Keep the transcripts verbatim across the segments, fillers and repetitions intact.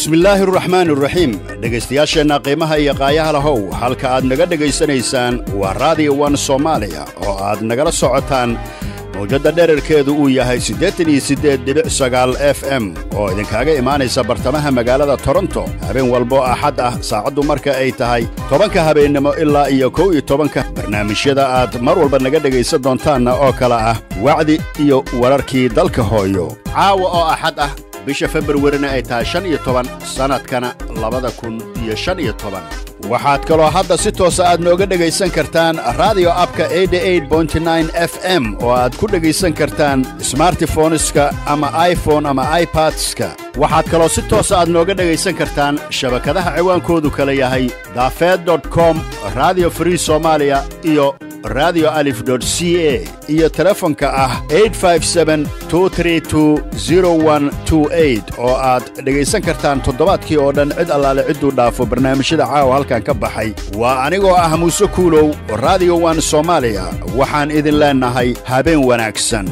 بسم الله الرحمن الرحيم dhegaystayaasheena qiimaha iyo qaayaha lahow halka aad naga dhageysanaysaan waa Radio one Soomaaliya oo aad nagala socotaan mowjada dhererkeedu uu yahay siddeetan iyo siddeed dhibic sagaal F M oo idinkaaga imaanaysa bartamaha magaalada Toronto habeen walbo axad ah saacadu marka ay tahay tobanka habeenimo ilaa iyo kow iyo tobanka barnaamijyada aad mar walba naga dhageysan doontaan oo kala ah wacdi iyo wararkii dalka hooyo caawa oo axad ah bisha February ay tahay shan iyo toban sanadkana labada kun iyo shan iyo toban waxaad kaloo hadda si toos ah aad nooga dhageysan kartaan radio appka eighty-eight point nine F M oo aad ku dhageysan kartaan smartphoneska ama iPhone ama iPadska waxaad kaloo si toos ah aad nooga dhageysan kartaan shabakadaha ciwaankoodu kala yahay dafed dot com Radio Free Somalia iyo radio alif dot c a iyo telefonka ah eight five seven two three two zero one two eight oo aad dhageysan kartaan toddobaadkii oo dhan cid allaale ciduu dhaafo barnaamijyada caawa halkan ka baxay waa anigoo ah Muuse Kuulow Radio one Soomaaliya waxaan idin leenahay habeen wanaagsan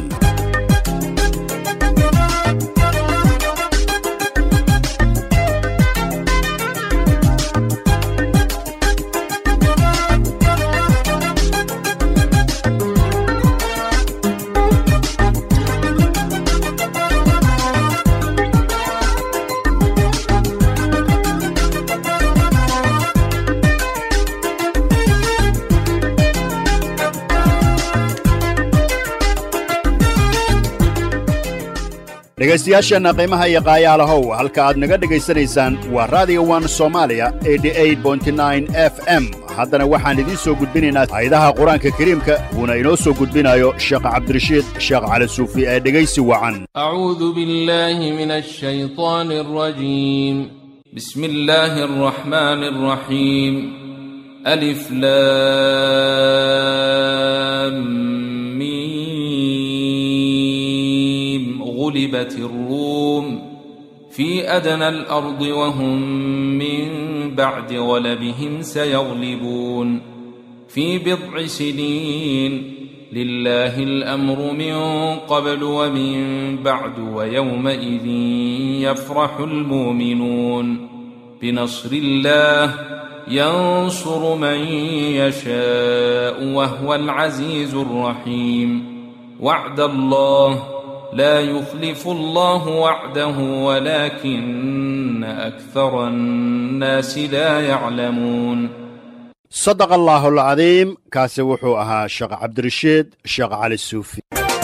dhegaystayaasheena qiimaha iyo qaayaha lahow halka aad naga dhageysanaysaan waa Radio one Soomaaliya eighty-eight point nine F M haddana waxaan idiin soo gudbinaynaa ayadaha quraanka kariimka una inoo soo gudbinayo Sheekh Cabdirashiid Sheekh Cali Suufi ee dhageysi wacan a'uudu billahi minash shaytaanir rajiim bismillaahir rahmaanir rahiim alif lam غلبت الروم في أدنى الأرض وهم من بعد غلبهم سيغلبون في بضع سنين لله الأمر من قبل ومن بعد ويومئذ يفرح المؤمنون بنصر الله ينصر من يشاء وهو العزيز الرحيم وعد الله لا يخلف الله وعده ولكن أكثر الناس لا يعلمون صدق الله العظيم كاسي وحوها شيخ عبدالرشيد شيخ علي السوفي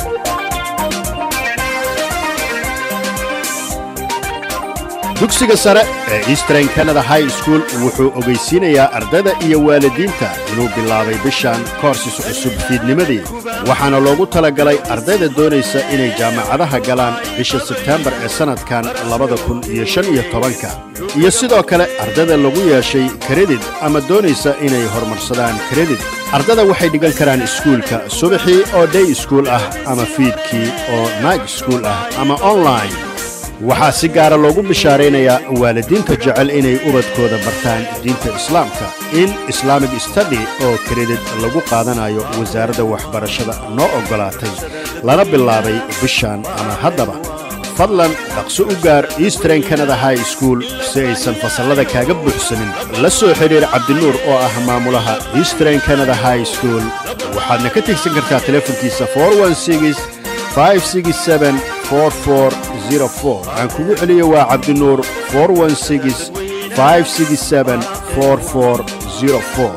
dugsiga sare ee Eastern Canada High School wuxuu ogeysiinayaa ardayda iyo waalidiinta inuu bilaabay bishan courses cusub fiidnimadii waxaana loogu talagalay ardayda doonaysa inay jaamacadaha galaan bisha September ee sanadkan labada kun iyo shan iyo tobanka iyo sidoo kale ardayda lagu yeeshay credit ama doonaysa inay horumarsadaan credit ardayda waxay dhigan karaan iskuulka subaxii oo day school ah ama fiidkii oo night school ah ama online waxaa si gaara loogu bishaaraynayaa waalidiinta jecel inay ubadkooda bartaan diinta islaamka in Islamic study oo credit lagu qaadanayo wasaaradda waxbarashada noo ogolaatay lana bilaabay bishan ama haddaba fadlan dhaqso u gaar Eastern Canada High School si aysan fasallada kaaga buuxsamin la soo xiriir Cabdinuur oo ah maamulaha Eastern Canada High School waxaadna ka tigsan kartaa telefonkiisa four one six five six seven four four zero four aan kugu celiyo waa Cabdinuur four one six five six seven four four zero four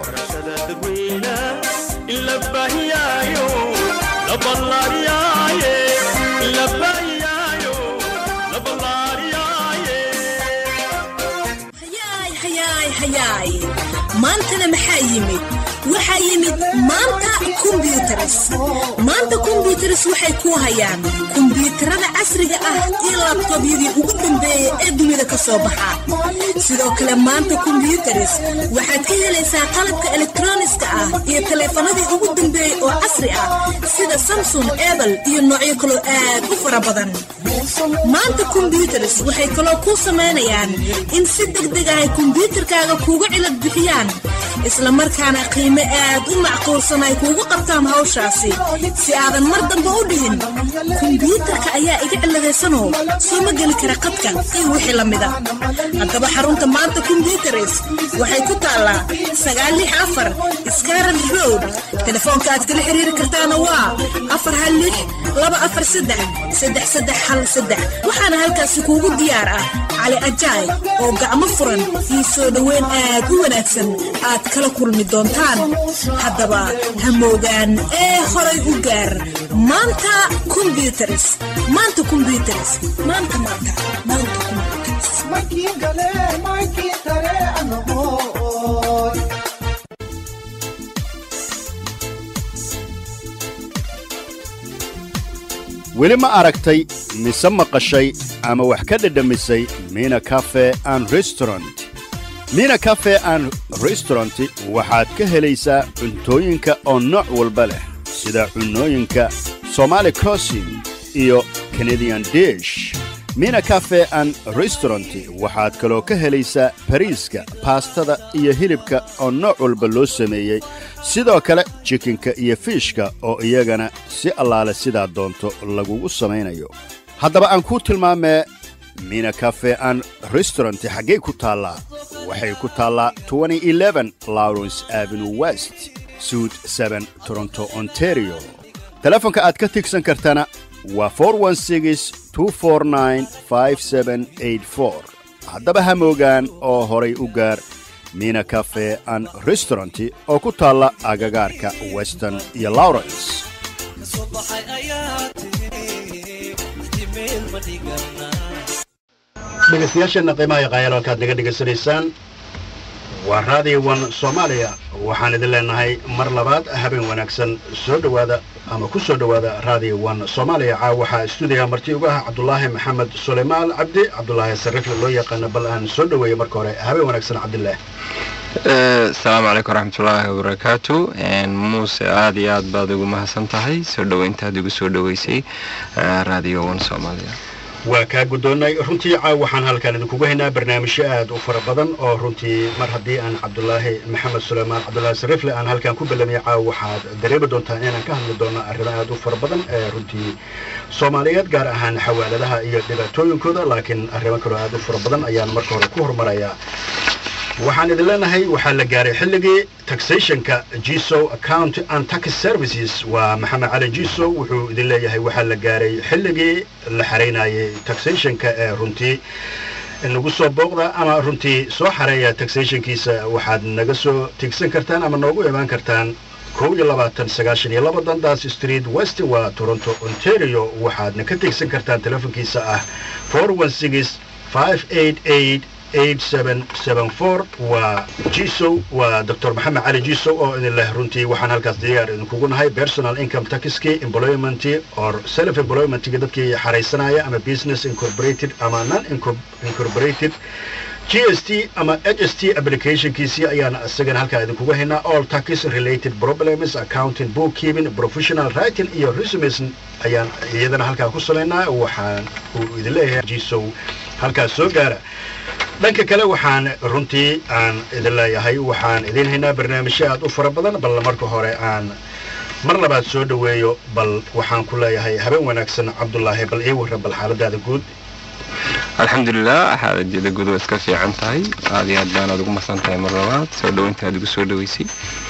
maantana maxaa yimid waxaa yimid maanta computers maanta computers waxay ku hayaan kombiyuutarada casriga ah iyo laptobyadii ugu dambeeyay ee dunida ka soo baxa sidoo kale maanta computers waxaad ka helaysaa qalabka elektrooniska ah iyo taleefanadii ugu dambeeyay oo casri ah sida Samsung, Apple iyo noocyo kale aad u fara badan maanta computers waxay kaloo ku sameynayaan in si degdeg ah kombiyuutarkaaga kuugu cilad bixiyaan isla markaana qiimo qiime aad u macquulsan ay kuugu qabtaan hawshaasi si aadan mar dambe u dhihin kombiyuutarka ayaa iga ciladaysanoo soo ma geli kara qadka iyo wixii la mida. haddaba xarunta maanta kombiyuutaris waxay ku taallaa sagaal lix afar Scarlet Road. telefoonka aad kala xiriiri kartaana waa afar hal lix laba afar saddex saddex saddex hal saddex. waxaana halkaasi kuugu diyaar ah cali ajaay oo gacmo furan iyo soo dhoweyn aad u wanaagsan aad kala kulmi doontaan. haddaba ha moogaan ee horay u gaar maanta kombiyuutaris. maanta kombiyuutaris maanta maanta maanta kombiyuutaris. weli ma aragtay mise maqashay ama wax ka dhadhamisay Mina Cafe and Restaurant? Mina Cafe and Restaurant waxaad ka helaysaa cuntooyinka oo nooc walba leh sida cunooyinka Somali cuisine iyo Canadian dish. Mina Cafe and Restaurant waxaad kaloo ka helaysaa bariiska, pastada iyo hilibka oo nooc walba loo sameeyay, sidoo kale chickenka iyo fishka oo iyagana si allaale sidaa doonto lagugu samaynayo. haddaba aan ku tilmaamee Mina Cafe and Restaurant xaggee ku taallaa? waxay ku taallaa twenty eleven Lawrence Avenue West, Suite seven, Toronto, Ontario. telefoonka aad ka tigsan kartana waa four one six two four nine five seven eight four. haddaba ha moogaan oo horay u gaar Mina Cafe and Restaurant oo ku taalla agagaarka Western iyo Lawrence. dhegeystayaasheenna qiimaha iyo qaayalo halkaad naga dhegaysanaysaan waa Radio one Soomaaliya. waxaan idin leenahay mar labaad habeen wanaagsan. soo dhowaada ama ku soo dhowaada Radio one Soomaaliya. caawa waxaa stuudiga marti uga ah Cabdullaahi Maxamed Suleymaan Cabdi. Cabdullaahi Sarifle loo yaqaan bal aan soo dhoweeyo marka hore. habeen wanaagsan Cabdullaahi. السلام عليكم ورحمة الله وبركاته. موسى عادي عاد بعد يقول ما حسن تهي سودو انت هذا يقول سودو يسي راديو ون سوماليا. وكا قدونا رنتي عاوحان هالكان idinku heynaa barnaamijyo aad u fara badan oo runtii mar haddii aan Cabdullaahi Maxamed Suleymaan Cabdullaahi Sarifle aan halkan ku balamiyo caaw waxaad dareemi doontaan inaan ka hadli doono arrimo aad u fara badan ee runtii Soomaaliyeed gaar ahaan xawaaladaha iyo dhibaatooyinkooda, laakiin arrimo kale aad u fara badan ayaan marka hore ku hormarayaa. waxaan idin leenahay waxaa la gaaray xilligii taxationka Jiso Account and Tax Services. waa Maxamed Cali Jiso wuxuu idin leeyahay waxaa la gaaray xilligii la xareynayay taxationka ee runtii inagu soo booqda ama runtii soo xareeya taxationkiisa. waxaad naga soo tigsan kartaan ama noogu imaan kartaan kow iyo labaatan sagaashan iyo laba Dundas Street West waa Toronto, Ontario. waxaadna ka tigsan kartaan telefoonkiisa ah four one six five eight eight eight seven seven four. waa Jiso waa Doctor Maxamed Cali Jiso oo idin leh runtii waxaan halkaas diyaar idinkugu nahay personal income taxki, employment or self employment dadkii xareysanaya ama business incorporated ama non incorporated, G S T ama H S T application kiisi ayaan asagana halka idinkugu haynaa. all tax related problems, accounting, bookkeeping, professional writing iyo resumes ayaan iyadana halka ku saleynaa. waxaan uu idin leeyahay Jiso halkaas soo gaara. dhanka kale waxaan runtii aan idin leeyahay waxaan idin haynaa barnaamijyo aad u fara badan, bal marka hore aan mar labaad soo dhoweeyo. bal waxaan ku leeyahay habeen wanaagsan Cabdullaahi, bal ii warran bal xaaladaada guud. الحمد لله هذا جد جودو إسكافي عن تاي هذه أدانا دوم مثلا تاي مرات سودو أنت هذا سودو يسي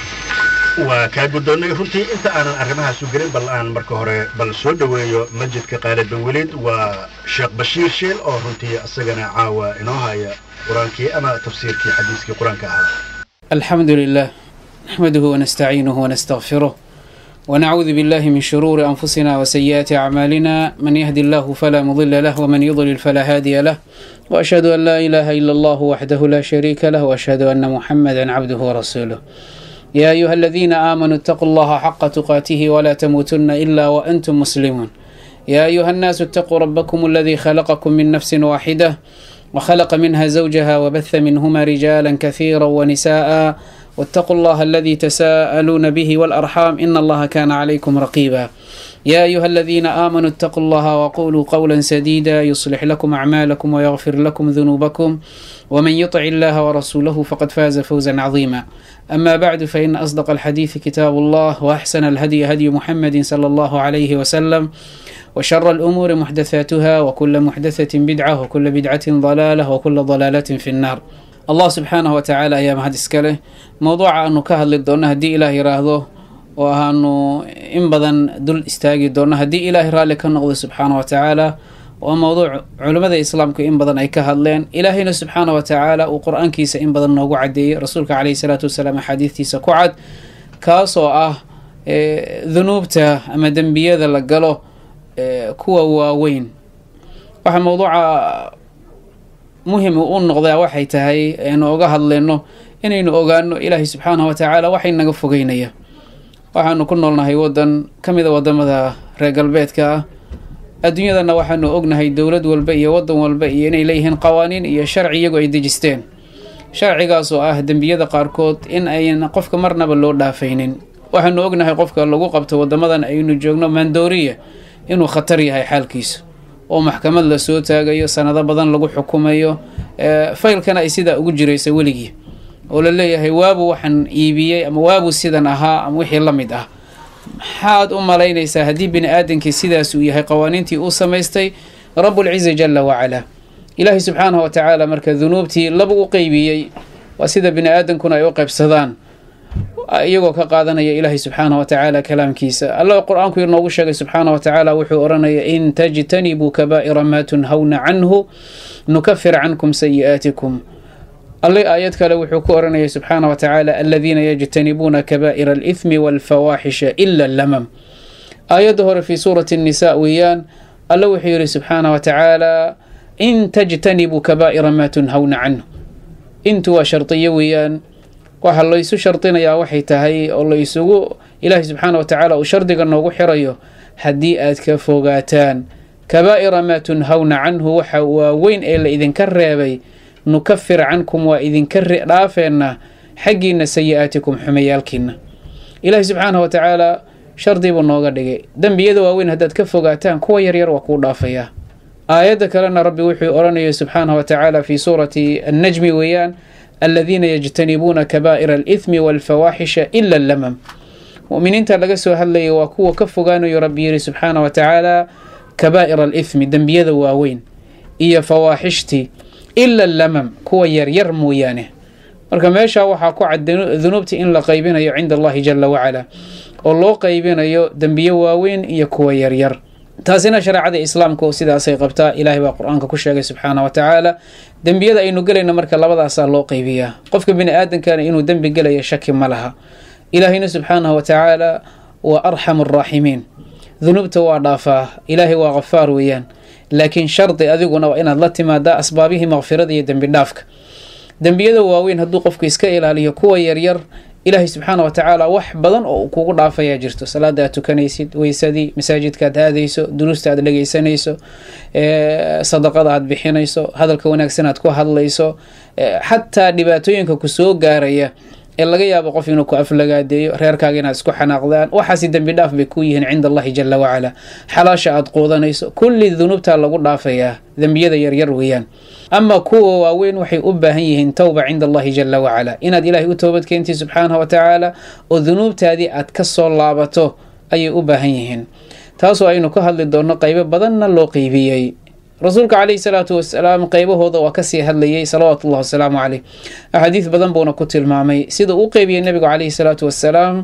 وكاجودنا يفرتي أنت أنا أرمها سجرين بل أنا مركهرة بل سودو يو مسجد كقالة بن وليد وشيخ بشير شيل أو فرتي السجنة عاوة إنها هي قرآنكي أما تفسيركي حديثك قرآنك هذا. الحمد لله نحمده ونستعينه ونستغفره ونعوذ بالله من شرور أنفسنا وسيئات أعمالنا. من يهدي الله فلا مضل له ومن يضلل فلا هادي له، وأشهد أن لا إله إلا الله وحده لا شريك له، وأشهد أن محمدا عبده ورسوله. يا أيها الذين آمنوا اتقوا الله حق تقاته ولا تموتن إلا وأنتم مسلمون. يا أيها الناس اتقوا ربكم الذي خلقكم من نفس واحدة وخلق منها زوجها وبث منهما رجالا كثيرا ونساء، واتقوا الله الذي تساءلون به والأرحام إن الله كان عليكم رقيبا. يا أيها الذين آمنوا اتقوا الله وقولوا قولا سديدا يصلح لكم أعمالكم ويغفر لكم ذنوبكم، ومن يطع الله ورسوله فقد فاز فوزا عظيما. أما بعد فإن أصدق الحديث كتاب الله وأحسن الهدي هدي محمد صلى الله عليه وسلم وشر الأمور محدثاتها وكل محدثة بدعة وكل بدعة ضلالة وكل ضلالة في النار. الله سبحانه وتعالى يا مهد اسكاله موضوع أنه كهل الدونة هدي إلهي راهضه وأنه إن بدن دل استاقي الدونة هدي إلهي رالك النقضي سبحانه وتعالى وموضوع علماء الإسلام إن بدن أي كهلين إلهينا سبحانه وتعالى وقرآن كيس إن بدن نوقع عدي رسولك عليه الصلاة والسلام حديث تيسا كعد كاسو أه إيه ذنوبته أما دنبيا ذا لقاله إيه كوا واوين وحا موضوع مهم وقول نقضي وحي تهي إنه أقاها لأنه إنه أقانه إلهي سبحانه وتعالى وحي نقف قينيه waxaanu ku noolnahay wadan ka mid a wadamada reer galbeedka adduunyadana waxaanu ognahay dowlad walba iyo wadan walba iyo inay leeyihiin qawaaniin iyo sharci iyagu ay dejisteen sharcigaas oo ah dembiyada qaarkood in ayna qofka marnaba loo dhaafaynin waxaanu ognahay qofka lagu qabto wadamadan aynu joogno mandooriya inuu khatar yahay xaalkiisa oo maxkamad la soo taagayo sanado badan lagu xukumayo faylkana ay sida ugu jiraysa weligii oo la leeyahay waabu waxaan iibiyay ama waabu sidan ahaa ama wixii la mid ah maxaad u malaynaysaa haddii bini aadankii sidaas uu yahay qawaaniintii uu samaystay rabbulciza jalla wacala ilaahay subxaanahu watacaala marka dunuubtii laba u qeybiyey waa sida bini aadankuna ay u qaybsadaan iyagoo ka qaadanaya ilaahay subxaanahu watacaala kalaamkiisa allah qur-aanku inoogu sheegay subxaanahu watacaala wuxuu oranaya in tajtanibuu kabaa'ira maa tunhawna canhu nukafir cankum sayi'aatikum الله آيات كلا وحكو أرنا سبحانه وتعالى الذين يجتنبون كبائر الإثم والفواحش إلا اللمم آيات ظهر في سورة النساء ويان الله وحيري سبحانه وتعالى إن تجتنبوا كبائر ما تنهون عنه إنتوا شرطية ويان وحا الله يسو شرطين يا وحي تهي الله يسو إلهي سبحانه وتعالى وشرطك أنه وحريه هديئات كفوقاتان كبائر ما تنهون عنه وحا وين إلا إذن كريبي نكفر عنكم وإذن كر رافعنا حقنا سيئاتكم حميالكنا إلهي سبحانه وتعالى شرطي بالنوغة دقي دم بيدو وين هداد كفوقاتان كوا يرير وكو رافيا آياتك لنا ربي وحي أراني سبحانه وتعالى في سورة النجم ويان الذين يجتنبون كبائر الإثم والفواحش إلا اللمم ومن انت لقسوا هاللي وكو كفوقانو يربي سبحانه وتعالى كبائر الإثم دم بيدو وين إيا فواحشتي إلا اللمم كوا يرير مويانه marka meesha waxa ku cad dunuubti in la qaybinayo cinda Allah jalla wa ala oo loo qaybinayo dambiyo waaweyn iyo kuwa yar yar taasina shariicada islaamka oo sidaas ay qabtaa ilaahay baa quraanka ku sheegay subhanahu wa ta'ala dambiyada aynu galayna marka labadaas loo qaybiyaa qofka bini aadanka inuu dambi galayo shaki ma laha ilaahayna subhanahu wa ta'ala wa arhamur rahimin dunuubta waa dhaafaa ilaahay waa ghafaar weeyaan laakiin shardi adiguna waa inaad la timaada asbaabihi maghfirada iyo dambi dhaafka dambiyada waaweyn hadduu qofku iska ilaaliyo kuwa yaryar ilaahay subxaana wa tacaala wax badan oo kugu dhaafaya jirto salaada aad tukanaysid weysadii masaajidkaad aadayso duruusta aad dhegaysanayso sadaqada aad bixinayso hadalka wanaagsan aad ku hadlayso xataa dhibaatooyinka ku soo gaaraya ee laga yaabo qof inuu ku aflagaadeeyo reerkaaga inaad isku xanaaqdaan waxaasi dambi dhaaf bay ku yihiin cinda Allahi jalla wa ala xalaasha aad qoodanayso kulli dunuubta lagu dhaafayaa dambiyada yaryar weeyaan ama kuwa waaweyn waxay u baahan yihiin tawba cinda Allahi jalla wa ala inaad ilaahay u toobad keentid subhanahu wa ta'ala oo dunuubtaadii aad ka soo laabato ayay u baahan yihiin taasoo aynu ka hadli doono qaybo badanna loo qaybiyay rasuulka calayhi salaatu wasalaam qaybahooda waa kasii hadlayay salawaatullahi wasalaamu caleyh axaadiis badan buuna ku tilmaamay sida uu qaybiyay nabigu calayhi salaatu wasalaam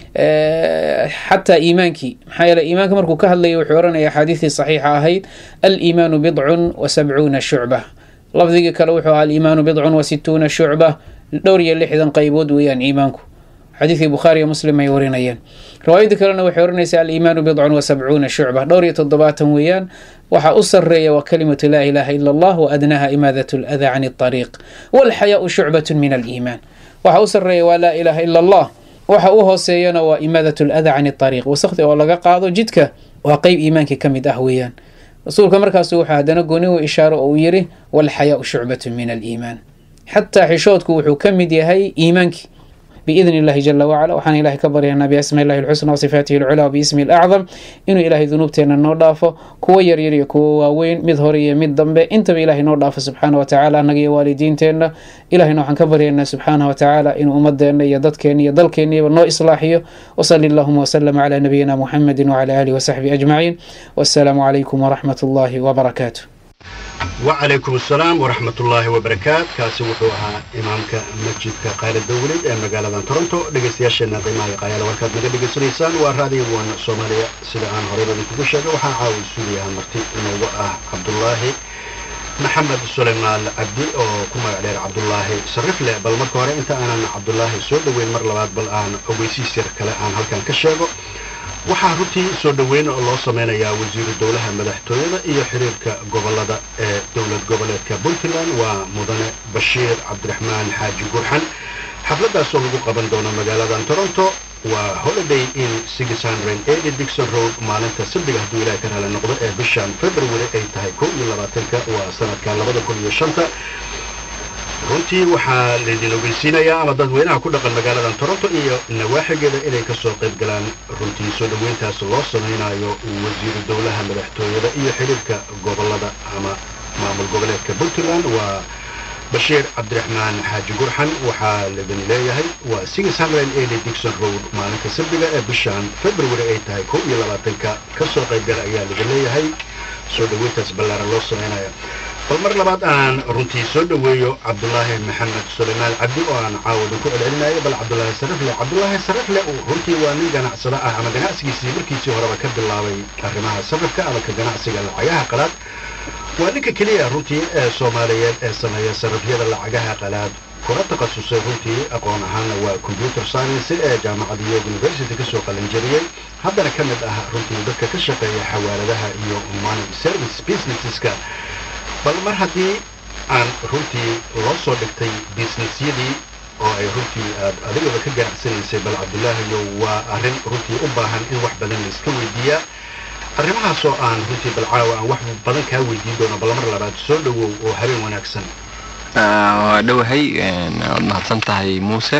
xataa iimaankii maxaa yeele iimaanka markuu ka hadlayay wuxuu oranaya axaadiistii saxiixa ahayd aliimaanu bidcun wa sabcuuna shucba lafdigii kale wuxuu ahaa aliimaanu bidcun wa situuna shucba dhowr iyo lixdan qaybood weeyaan iimaanku حديث البخاري ومسلم ما يورينيان رواية كلنا وحورنيس الإيمان بضع وسبعون شعبة دورية الضباط ويان وحا أسرية وكلمة لا إله إلا الله وأدناها إمادة الأذى عن الطريق والحياء شعبة من الإيمان وحا أسرية ولا إله إلا الله وحا أهوسينا وإمادة الأذى عن الطريق وسخط والله قاضو جدك وقيب إيمانك كم دهويان رسول كمركز وحا دنقوني وإشارة أويري والحياء شعبة من الإيمان حتى حشوتك وحو كم ديهي إيمانك بإذن الله جل وعلا وحان إلهي كبرينا بأسم الله الحسنى وصفاته العلى وباسمه الأعظم إنه إلهي ذنوبتنا النordافo كوا يريري كوا وين مid hore mid dambe inta إلهي نordافo سبحانه وتعالى نغي والدينتنا إلهي نوحان كبرينا سبحانه وتعالى إنه أمدنا يددكني يدلكني ونو إصلاحيه وصلى اللهم وسلم على نبينا محمد وعلى آله وصحبه أجمعين والسلام عليكم ورحمة الله وبركاته. وعليكم السلام ورحمة الله وبركاته. كاسي وحوها إمامك مسجد قائل الدولي مقالة تورنتو دقيستياشنا قيمة قائلة وركات مقالة دقيستيسان وهذه وان صوماليا سيدان هريبا لكو الشيء وحا عاوز سوريا مرتي موضوع عبد الله محمد سليمان عبدي أو كما عليه عبد الله صرف له بل مركورة انت انا عبد الله سود وين مرلبات بل آن اويسي سير كلا آن هل كان كشيغو waxaa runtii soo dhaweyn oo loo sameeyaa wasiirka dawladda madaxtooyada iyo xiriirka gobolada ee dawlad goboleedka Puntland waa mudane Bashiir Cabdiraxmaan Xaaji Gurxan xafladaas oo lagu qaban doono magaalada Toronto waa holiday in six hundred eighty Dixon Road maalinta Sabtida haddii ilaahay ka raali noqdo ee bishan February ay tahay kow iyo labaatanka waa sanadka laba kun iyo shan runtii waxaa leedin ogeysiinayaa ama dadweynaha ku dhaqan magaalada Toronto iyo nawaaxigeeda inay ka soo qayb galaan runtii soo dhaweyntaas loo sameeyo wasiirka dawladda madaxtooyada iyo xiriirka gobolada ama maamul goboleedka Puntland waa Bashiir Cabdiraxmaan Xaaji Gurxan waxaa leedin leeyahay waa six hundred eighty Dixon Road maalinta Sabtida ee bishan February ay tahay kow iyo labaatanka ka soo qayb gal ayaa leedin leeyahay soo dhaweyntaas ballaaran loo sameeyo فالمر لبعض أن رنتي سود ويو عبد الله محمد سليمان عبدي وأنا عاود كل العناية بل عبد الله سرف له عبد الله سرف له رنتي وأنا جنا صراحة أما جنا سجى بركي سهرة بكد الله وكرمها سرف كألا كجنا سجى العياها قلاد وأنا ككلية رنتي سومالية سنة سرف هذا العياها قلاد كرة تخصص رنتي أقوم هنا وكمبيوتر ساينس جامعة ديوغ يونيفرسيتي كسوق الإنجليزية هذا أنا كمد أها رنتي ذكر كشقة حوالي لها يو ماني سيرفيس بيزنس كا bal mar haddii aan runtii loo soo dhigtay businessyadii oo ay runtii aad adigaba ka ganacsanaysay bal cabdullaahi iyo waa arrin runtii u baahan in wax badan la iska weydiiyaa arrimahaas oo aan runtii bal caawa aan wax badan kaa weydiin doono bal mar labaad soo dhawow oo habeen wanaagsan waa dhowahay waad mahadsan tahay muuse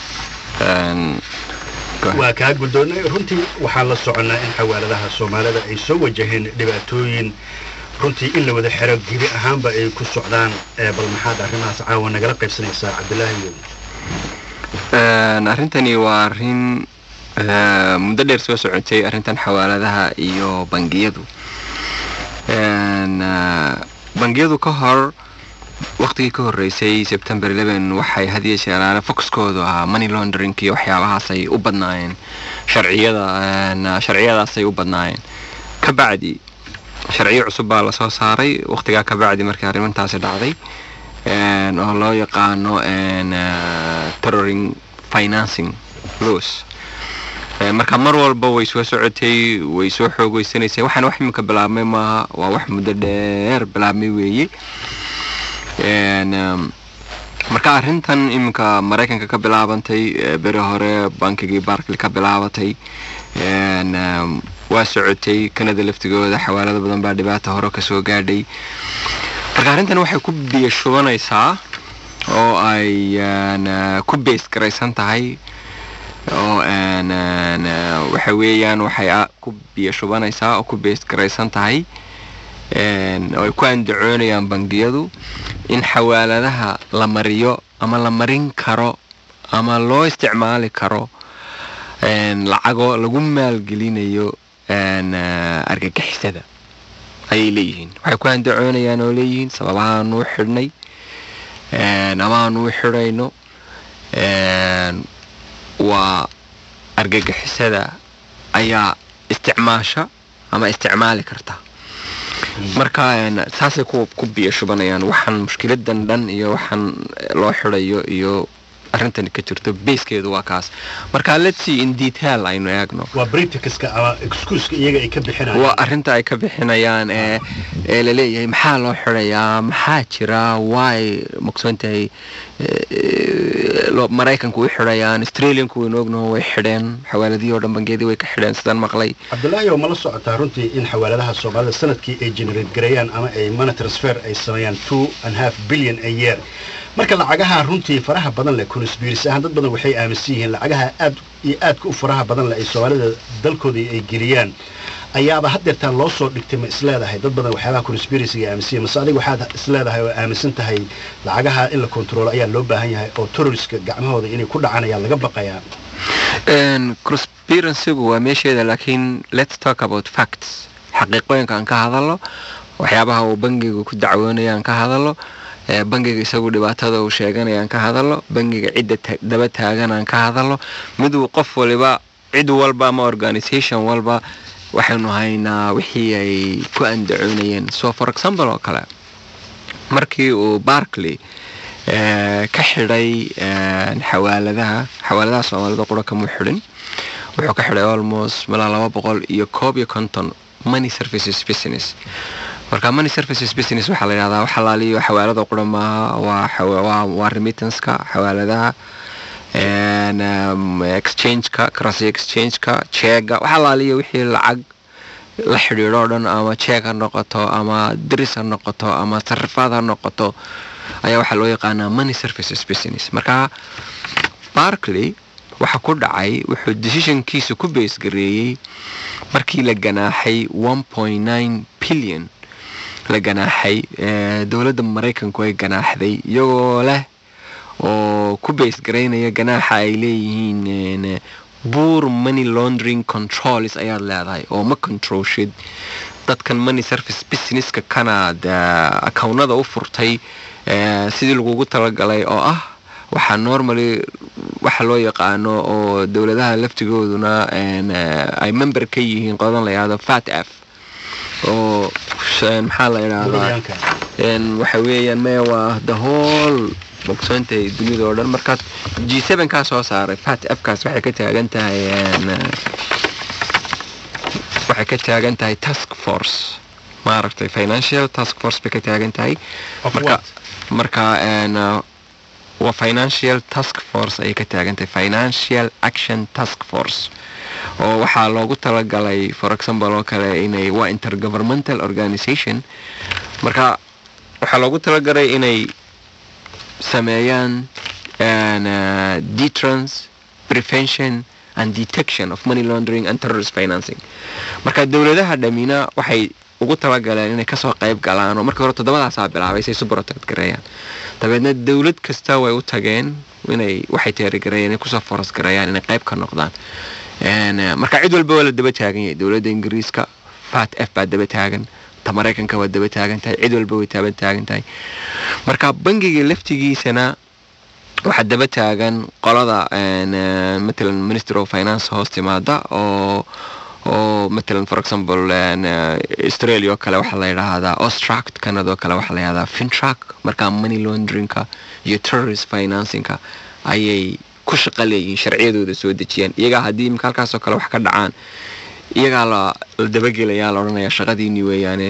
waa kaa guddoonnay runtii waxaan la soconnaa in xawaaladaha soomaalida ay soo wajaheen dhibaatooyin runtii in la wada xiro gibi ahaanba ay ku socdaan bal maxaad arrimahaas caawa nagala qaybsanaysaa cabdullaahi een arrintani waa arrin muddo dheer soo socotay arrintan xawaaladaha iyo bangiyadu een bangiyadu ka hor waqtigii ka horeysay September eleven waxay hadiye sheelaana focuskoodu ahaa money laundering iyo waxyaabahaas ay u badnaayeen sharciyada sharciyadaas ay u badnaayeen ka bacdi sharciyo cusub baa la soo saaray waqtiga ka bacdi markii arrintaasi dhacday een oo loo yaqaano een terrorism financing laws marka mar walba way soo socotay way soo xoogaysanaysaa waxaan wax imika bilaabmay ma waa wax muddo dheer bilaabmay weeye een marka arrintan imika Mareykanka ka bilaabantay bari hore bankigii Barclays ka bilaabatay een waa socotay Canada laftigooda xawaalada badan baa dhibaato hore ka soo gaadhay marka arrintan waxay ku biyo shubanaysaa oo ay ku base garaysan tahay oo aan waxa weeyaan waxay ku biyo shubanaysaa oo ku base garaysan tahay een oo ay ku andacoonayaan bangiyadu in xawaaladaha la mariyo ama la marin karo ama loo isticmaali karo een lacago lagu maalgelinayo een argagixisada ay leeyihiin waxay ku andacoonayaan oo leeyihiin sababahan uu xidhnay een amaan uu xidhayno een waa argagixisada ayaa isticmaasha ama isticmaali karta marka saasay ku ku biyo shubanayaan waxaan mushkiladan dhan iyo waxaan loo xidhayo iyo arrintan ka jirto basekeedu waa kaas marka let's see in detail aynu eegno waa britiska ama excuse iyaga ay ka bixinayaan waa arrinta ay ka bixinayaan ee ee la leeyahay maxaa loo xirayaa maxaa jira why maqsoontay loo Mareykanku way xirayaan Australianku way noogno way xidheen xawaaladii oo dhan bangiyadii way ka xidheen sidaan maqlay Cabdullaahi oo ma la socotaa runtii in xawaaladaha Soomaalida sanadkii ay generate gareeyaan ama ay money transfer ay sameeyaan two and a half billion a year marka lacagaha runtii faraha badan leh conspiracy ahaan dad badan waxay aaminsan yihiin lacagaha aad iyo aad ku faraha badan leh ay Soomaalida dalkoodii ay geliyaan ayaaba haddeertaan loo soo dhigtay ma isleedahay dad badan waxyaabaha conspiracy aaminsan yihiin mas'aaliga waxaad isleedahay oo aaminsan tahay lacagaha in la control ayaa loo baahan yahay oo terrorist gacmahooda inay ku dhacanayaan laga baqayaa een conspiracy waa meesheeda laakiin let's talk about facts xaqiiqooyinka aan ka hadalno waxyaabaha uu bangigu ku dacwoonayaan ka hadalno ee bangiga isagu dhibaatada uu sheeganayaan ka hadalno bangiga cidda daba taagan aan ka hadalno mid uu qof waliba cid walba ama organization walba waxaanu haynaa wixii ay ku andacoonayeen so for example oo kale markii uu Barclay ee ka xidhay xawaaladaha xawaaladaha Soomaalida qura kama xidhin wuxuu ka xidhay almost laba boqol iyo koob iyo konton money services business marka money services business waxa la yiraahdaa waxa la liyo xawaalada qura ma waa waa remittance ka xawaaladaha and um, exchange ka currency exchange ka check waxa la liyo wixii lacag la xiriiro dhan ama check ha noqoto ama diris ha noqoto ama sarfaad ha noqoto ayaa waxa loo yaqaanaa money services business marka Barclay waxa ku dhacay wuxuu decision-kiisa ku base gareeyay markii la ganaaxay one point nine billion la ganaaxay ee dawladda Mareykanku ay ganaaxday iyagoo leh oo ku base gareynaya ganaaxa ay leeyihiin poor money laundering controls ayaa leedahay oo ma controlshid dadkan money service business-ka Canada account-nada u furtay ee sidii lagu talagalay oo ah waxa normally waxa loo yaqaano oo dawladaha laftigooduna ay member ka yihiin qodan la yiraahdo F A T F oo maxaa la yiraahdaa een waxa weeyaan ma waa the whole boxantay dunida oo dhan marka G seven ka soo saaray F A T F kaas waxay ka taagan tahay waxay ka taagan tahay task force maaragtay financial task force bay ka taagan tahay marka marka een waa financial task force ay ka taagan tahay financial action task force oo waxa loogu talagalay for example oo kale inay waa intergovernmental organization marka waxa loogu talagalay inay sameeyaan and uh, deterrence prevention and detection of money laundering and terrorist financing marka dawladaha dhamina waxay ugu talagaleen inay ka soo qayb galaan oo markii hore toddobadaas ah bilaabay say soo protect gareeyaan dabeedna dawlad kasta way u tageen inay waxay taageerayeen inay ku soo force gareeyaan inay qayb ka noqdaan een marka cid walba wala daba taagan yahay dawladda Ingiriiska F A T F baa daba taagan ta Mareykanka waa daba taagan tahay cid walba way taaban taagan tahay marka bangiga laftigiisana waxa daba taagan qolada een مثلا Minister of Finance hoos timaada oo oo مثلا for example in Australia kale waxa la yiraahdaa Austract Canada kale waxa la yiraahdaa Fintrack marka money laundering ka iyo terrorist financing ka ayay ku shaqaleeyeen sharciyadooda soo dejiyeen iyaga hadii imka halkaas oo kale wax ka dhacaan iyaga la dabagelaya la oranayaa shaqadiini weeyaan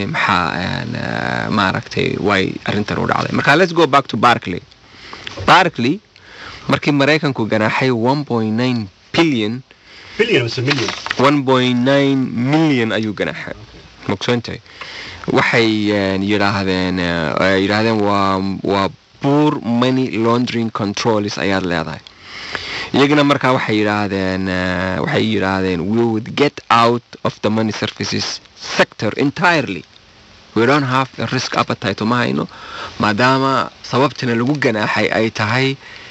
maxaa maaragtay way arintan u dhacday marka let's go back to Barclay Barclay markii Mareykanku ganaaxay one point nine billion billion is a million one point nine million ayuu ganaaxay muqsantay waxay yiraahdeen yiraahdeen waa waa poor money laundering controls ayaa leedahay iyagana marka waxay yiraahdeen waxay yiraahdeen we would get out of the money services sector entirely we don't have a risk appetite ma hayno maadaama sababtana lagu ganaaxay ay tahay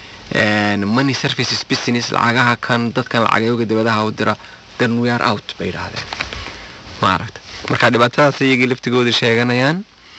and money services business lacagaha kan dadkan lacagayooga dibadaha u dira then we are out bay yiraahdeen maaragta marka dhibaatadaas iyaga laftigooda sheeganayaan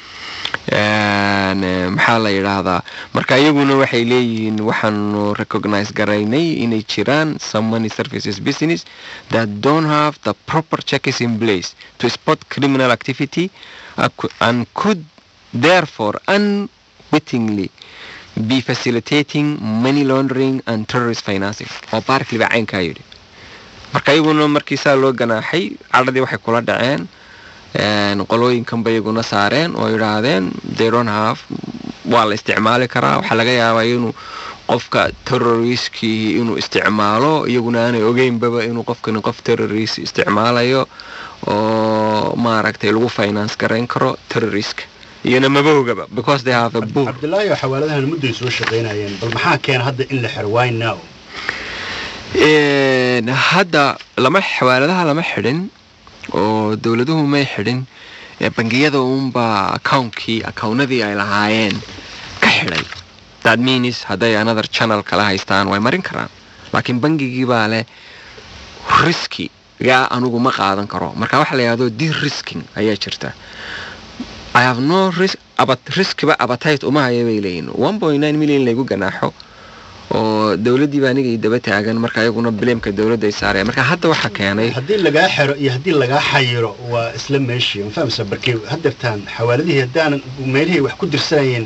een maxaa la yiraahdaa marka iyaguna waxay leeyihiin waxaan recognize garaynay inay jiraan some money services business that don't have the proper checks in place to spot criminal activity and could therefore unwittingly be facilitating money laundering and terrorist financing oo Barclay baa caynka yiri marka iyaguna markiisa loo ganaaxay caladii waxay kula dhaceen een qolooyinkan bayaguna saareen oo yiraahdeen they don't have waa la isticmaali karaa waxa laga yaabaa inuu qofka terroristki inuu isticmaalo iyaguna aanay ogeynba inuu qofkan qof terrorist isticmaalayo oo maaragtay lagu finance gareyn karo terrorist iyana maba ogaba because they have a board. Abdullahi xawaaladahan muddo soo shaqeynayeen bal maxaa keen hadda in la xiro why now? ee hadda lama xawaaladaha lama xidhin oo dawladuhu ma xidhin ee bangiyada uunba account-kii account-nadii ay lahaayeen ka xidhay. That means haday another channel kala haystaan way marin karaan laakiin bangigii baa leh risky ga anugu ma qaadan karo marka waxa la yiraahdo de-risking ayaa jirta. I have no risk about risk ba appetite uma hayeeyeen one point nine million lagu ganaaxo oo dawladii baa aniga daba taagan marka ayaguna bileemka dawladda ay saareen marka hadda waxa keenay hadii laga xiro iyo hadii laga xayiro waa isla meeshii ma fahamsan barkay hadartaan xawaaladii hadaan meelihii wax ku dirsanayeen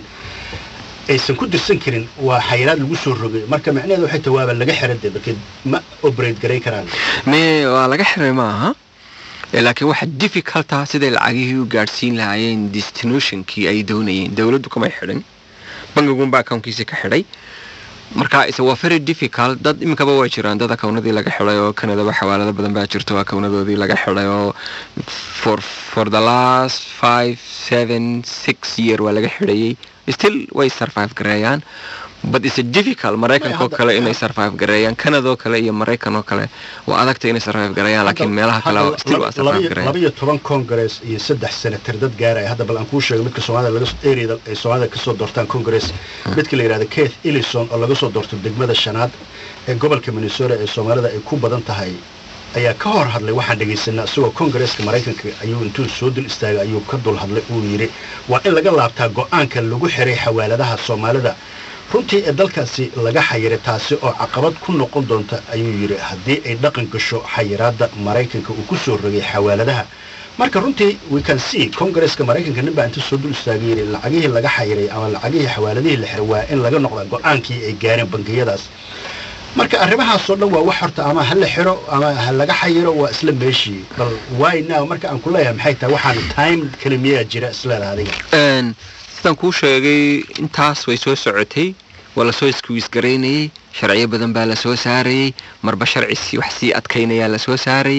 aysan ku dirsan karin waa xayiraad lagu soo rogay marka macnaheedu waxay tawaaba laga xiraday barkay ma operate garay karaan me waa laga xiray maaha laakiin waxa difficult ah sida lacagihii u gaarsiin lahaayeen destinationkii ay doonayeen dawladdu kuma xirin bangigu baa account-kiisa ka xiray marka is waa very difficult dad imika waa jiraan dad account-nadii laga xiray oo Canada waxa xawaalada badan baa jirto account-nadoodii laga xiray oo for for the last five seven six year waa laga xirayay still way survive gareeyaan but it's a difficult Mareykanka kale inay survive gareeyaan Canada kale iyo Mareykan kale waa adagtay inay survive gareeyaan laakiin meelaha kale still waa survive gareeyaan laba iyo toban congress iyo saddex senator dad gaaray hadda bal aan ku sheego midka Soomaalida laga soo ereeyay ee Soomaalida ka soo doortaan congress midka la yiraahdo Keith Ellison oo laga soo doortay degmada shanaad ee gobolka Minnesota ee Soomaalida ay ku badan tahay ayaa ka hor hadlay waxaan dhageysanaa soo Congress-ka Mareykanka ayuu intuu soo dul istaagay ayuu ka dul hadlay uu yiri waa in laga laabtaa go'aanka lagu xiray xawaaladaha Soomaalida runtii ee dalkaasi laga xayiray taasi oo caqabad ku noqon doonta ayuu yiri hadii ay dhaqan gasho xayiraadda Mareykanka uu ku soo rogay xawaaladaha marka runtii we can see Congress-ka Mareykanka ninba intuu soo dul istaagay lacagihii laga xayiray ama lacagihii xawaaladihii la xiray waa in laga noqdo go'aankii ay gaareen bangiyadaas marka arrimahaas oo dhan waa wax horta ama hal xiro ama hal laga xayiro waa isla meeshii bal why now marka aan ku leeyahay maxay tahay waxaan time kalimiya jira isla adiga een sidaan ku sheegay intaas way soo socotay wala soo squeeze gareynay sharciyo badan baa la soo saaray marba sharci wax si adkaynaya la soo saaray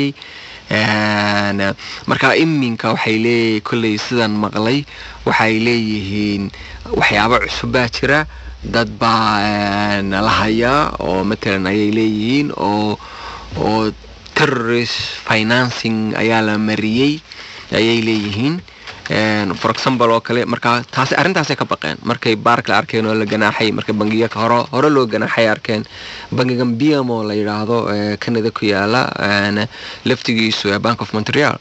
een marka iminka waxay leeyahay kulay sidan maqlay waxay leeyihiin waxyaabo cusub baa jira dad baa la hayaa oo matalan ay leeyihiin oo oo terrorist financing ayaa la mariyay ay leeyihiin and for example oo kale marka taas arintaas ay ka baqeen markay baark la arkeen oo la ganaaxay marka bangiga ka hore hore loo ganaaxay arkeen bangiga B M O la yiraahdo Canada ku yaala laftigiisu ee Bank of Montreal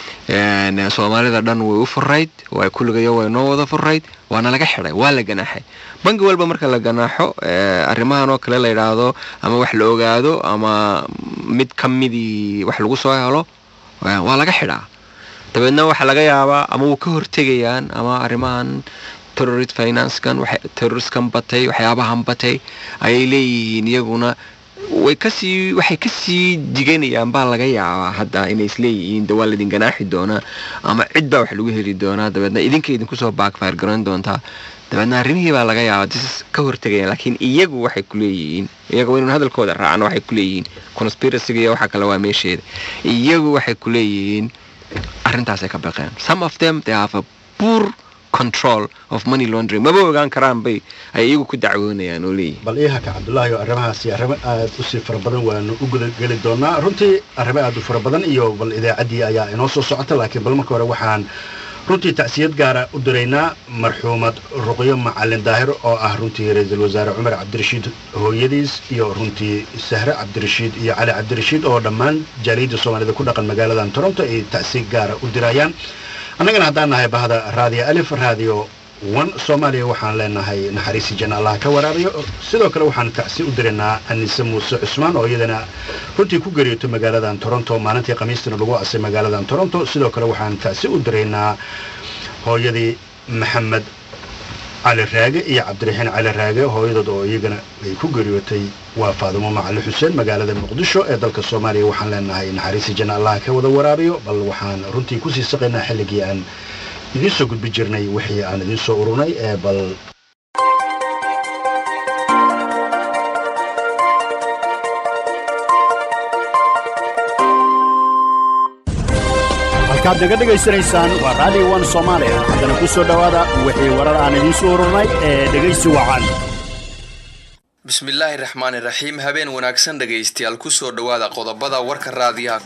and Soomaalida dhan way u furayd way kulligeeyo way noo wada furayd waana laga xiray waa la ganaaxay bangi walba marka la ganaaxo arrimahan oo kale la yiraahdo ama wax la ogaado ama mid kamidii wax lagu soo helo waa laga xiraa tabeedna waxa laga yaabaa ama uu ka hortagayaan ama arrimahan terrorist finance kan waxa terrorist kan batay waxyaabahan batay ay leeyihiin iyaguna way ka sii waxay ka sii diganayaan baa laga yaabaa hadda inay isleeyihiin dawladin ganaaxi doona ama cid baa wax lagu heli doona dabeedna idinka idinku soo backfire garan doonta dabeedna arrimihii baa laga yaabaa dis ka hortagayaan laakiin iyagu waxay ku leeyihiin iyagu inuu hadalkooda raacno waxay ku leeyihiin conspiracy iyo waxa kale waa meesheeda iyagu waxay ku leeyihiin arrintaas ay ka baqeen some of them they have a poor control of money laundering ma ogaan karaan bay ay iyagu ku dacwoonayaan oo leeyahay bal iyaha ka Cabdullaahi oo arrimahaasi arrimo aad u sii fara badan waan u guda gali doonaa runtii arrimo aad u fara badan iyo bal idaacadii ayaa inoo soo socota laakiin bal marka hore waxaan runtii tacsiyad gaar ah u direynaa marxuumad Ruqyo Macalin Daahir oo ah runtii ra'iisul wasaare Umar Cabdirashiid hooyadiis iyo runtii Sahra Cabdirashiid iyo Cali Cabdirashiid oo dhammaan jaaliyada Soomaalida ku dhaqan magaalada Toronto ay tacsiyad gaar ah u dirayaan annagana haddaan nahay bahda raadiyo Alif raadiyo one Soomaaliya waxaan leenahay naxariis janna Allah ka waraabiyo sidoo kale waxaan tacsi u direynaa Anise Muuse Cusmaan oo iyadana runtii ku geeriyotay magaalada Toronto maalintii Khamiistina lagu asay magaalada Toronto sidoo kale waxaan tacsi u direynaa hooyadii Maxamed Cali Raage iyo Cabdiraxiin Cali Raage hooyadood oo iyagana ay ku geeriyotay waa Faadimo Macalin Xuseen magaalada Muqdisho ee dalka Soomaaliya waxaan leenahay naxariis janna Allah ka wada waraabiyo bal waxaan runtii ku sii saqaynaa xilligii aan idin soo gudbi jirnay wixii aan idin soo ururnay ee bal halkaad naga dhegaysanaysaan waa radio one Soomaaliya haddana ku soo dhawaada wixii warar aan idin soo ururnay ee dhegaysi wacan bismillaahi raxmaani raxiim habeen wanaagsan dhegaystayaal ku soo dhawaada qodobada warka raadiyaha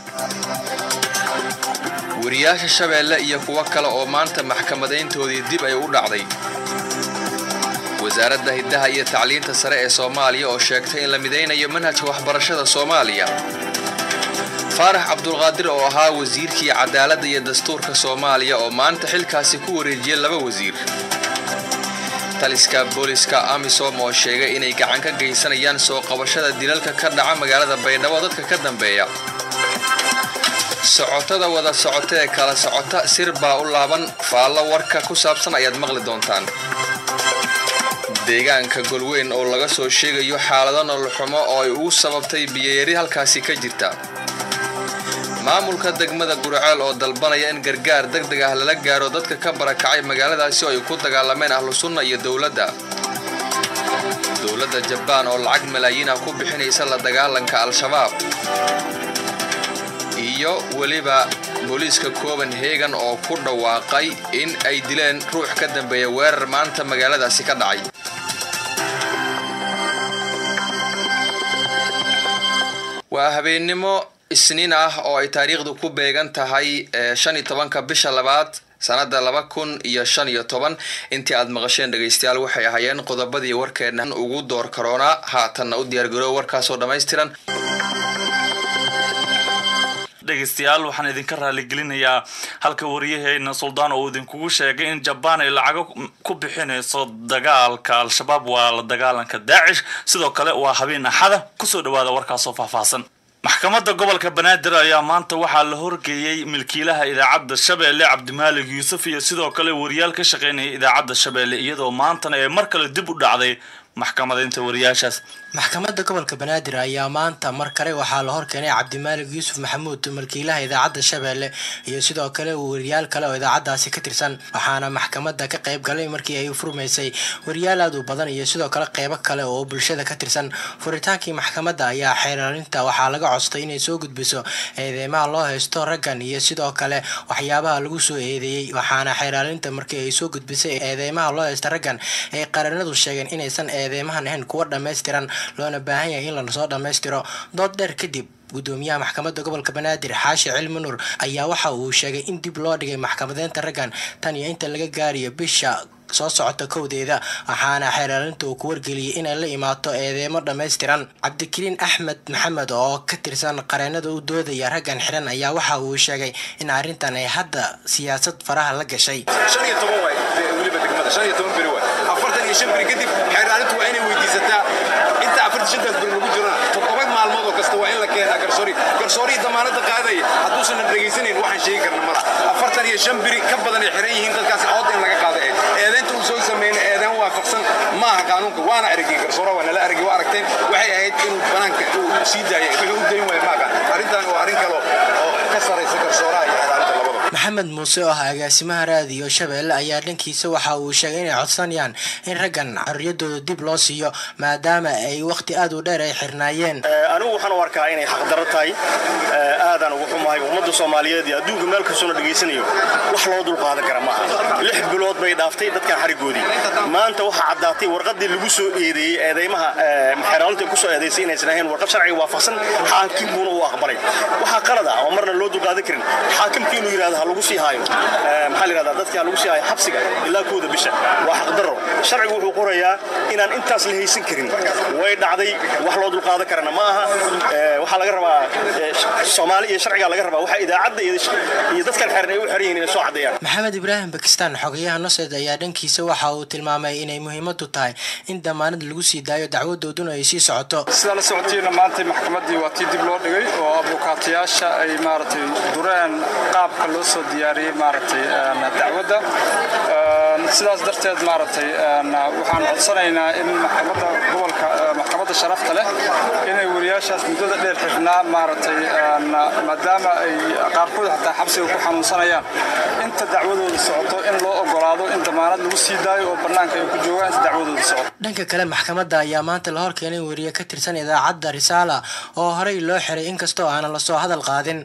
wariyaasha Shabeelle iyo kuwa kale oo maanta maxkamadeyntoodii dib ay u dhacday wasaaradda hidaha iyo tacliinta sare ee Soomaaliya oo sheegtay in la mideynayo manhajka waxbarashada Soomaaliya Faarax Cabdulqaadir oo ahaa wasiirkii cadaaladda iyo dastuurka Soomaaliya oo maanta xilkaasi ku wareejiyay laba wasiir taliska booliska AMISOM oo sheegay inay gacan ka geysanayaan soo qabashada dilalka ka dhaca magaalada Baydhabo dadka ka dambeeya socotada wada socotee kala socota sirba u laaban faalo warka ku saabsan ayaad maqli doontaan deegaanka Golweyn oo laga soo sheegayo xaalado nolol xumo oo ay ugu sababtay biyeeri halkaasi ka jirta maamulka degmada Gurceel oo dalbanaya in gargaar degdeg ah lala gaaro dadka ka barakacay magaaladaasi oo ay ku dagaalameen ahlu sunna iyo dawladda dawladda Japan oo lacag malaayiin ah ku bixinaysa la dagaalanka al-shabaab iyo waliba booliska Copenhagen oo ku dhawaaqay in ay dileen ruux ka dambeeya weerar maanta magaaladaasi ka dhacay waa habeenimo isniin ah oo ay taariikhdu ku beegan tahay shan iyo tobanka bisha labaad sanada laba kun iyo shan iyo toban intii aad maqasheen dhageystayaal waxay ahaayeen qodobadii warkeena ugu door corona haatan u diyaar garow warkaas oo dhameystiran dhageystayaal waxaan idinka raali gelinayaa halka wariyaheena Suldaan oo idinkugu sheegay in Japan ay lacag ku bixinayso dagaalka al-shabaab waa la dagaalanka Daesh sidoo kale waa habeen axada ku soo dhawaada warkaas oo faahfaahsan maxkamadda gobolka Banaadir ayaa maanta waxaa la horgeeyay milkiilaha idaacadda Shabeelle Cabdimaalik Yuusuf iyo sidoo kale wariyaal ka shaqeynaya idaacadda Shabeelle iyadoo maantana ay mar kale dib u dhacday maxkamadeynta wariyaashaas maxkamadda gobolka Banaadir ayaa maanta mar kale waxaa la horkeenay Cabdimaalik Yuusuf Maxamuud milkiilaha idaacadda Shabeelle iyo sidoo kale wariyaal kale oo idaacadaasi ka tirsan waxaana maxkamadda ka qayb galay markii ay furmaysay wariyaal aad u badan iyo sidoo kale qaybo kale oo bulshada ka tirsan furitaankii maxkamadda ayaa xeerarinta waxaa laga codstay inay soo gudbiso eedeymaha loo haysto raggan iyo sidoo kale waxyaabaha lagu soo eedeeyay waxaana xeerarinta markii ay soo gudbisay eedeymaha loo haysto raggan ay qaranadu sheegeen inaysan eedeymahan ahayn kuwa dhameystiran loona baahan yahay in la soo dhameystiro dood dheer kadib gudoomiyaha maxkamadda gobolka Banaadir Xaashi Cilmi Nuur ayaa waxa uu sheegay in dib loo dhigay maxkamadeynta raggan tan iyo inta laga gaariyo bisha soo socota kowdeeda waxaana xeerarinta uu ku wargeliyay in ay la imaato eedeymo dhameystiran Cabdikariin Axmed Maxamed oo ka tirsan qareenada u doodaya raggan xiran ayaa waxa uu sheegay in arrintan ay hadda siyaasad faraha la gashay shan iyo toban way waliba degmada shan iyo toban beri way afartan iyo shan beri kadib xeerarintu waa inay weydiisataa inta afartan iyo shan beri lagu jiro toddoba maalmood oo kasta waa in la keenaa garsoori garsoori damaanada qaaday haduusan dhageysanayn waxaan sheegi karnaa mala afartan iyo shan beri ka badan ay xiran yihiin dadkaas cod in laga qaaday eedeynta uu soo sameeyay eedeyn waafaqsan ma aha qaanuunka waana aragay garsoora waana la aragay waa aragteen waxay ahayd in banaanka uu sii daayay wuxuu u dayn waayay maaga arrintan waa arrin kale oo ka sareysa garsooraha iyo xeerarinta labada Maxamed Muuse oo agaasimaha raadiyo Shabeelle ayaa dhankiisa waxa uu sheegay inay codsanayaan in raggan xorriyadooda dib loo siiyo maadaama ay waqti aad u dheer ay xirnaayeen anigu waxaan u arkaa inay xaq darro tahay aadan ugu xumahay ummadda Soomaaliyeed iyo adduunka meel kasta oo dhageysanayo wax loo dul qaadan kara ma aha lix bilood bay dhaaftay dadka xarigoodii maanta waxa cadaatay warqadii lagu soo eedeeyay eedeymaha xeeralinta ku soo eedeysay inay sameeyeen warqad sharci waafaqsan xaakimkuna uu aqbalay waxa qalad ah oo marna loo dul qaadan karin xaakimkii inuu yiraahdo lagu sii haayo maxaa la yiraahdaa dadka lagu sii haayo xabsiga ilaa kooda bisha waa xaq darro sharcigu wuxuu qorayaa inaan intaas la haysan karin way dhacday wax loo dul qaadan karana ma aha waxa laga rabaa Soomaali iyo sharciga laga rabaa waxa idaacadda iyo dadka xirnay u xiran yihiin soo cadeeyaan Maxamed Ibrahim Pakistan xogayaha Nusayda ayaa dhankiisa waxa uu tilmaamay inay muhiimad u tahay in damaanad lagu sii daayo dacwadooduna ay sii socoto sida la socotiina maanta maxkamaddii waa tii dib loo dhigay oo abukaatayaasha ay maartay duraan qaabka loo soo diyaariyay maartay dacwadda sidaas darteed maartay waxaan codsanaynaa in maxkamadda gobolka maxkamadda sharafta leh inay wariyaashaas muddada dheer xirnaa maartay maadaama ay qaarkood xataa xabsiga ku xanuunsanayaan inta dacwadooda socoto in loo ogolaado in damaanad lagu sii daayo oo banaanka ay ku joogaan inta dacwadooda socoto dhanka kale maxkamadda ayaa maanta la horkeenay wariye ka tirsan idaacadda Risaala oo horey loo xiray inkastoo aan la soo hadal qaadin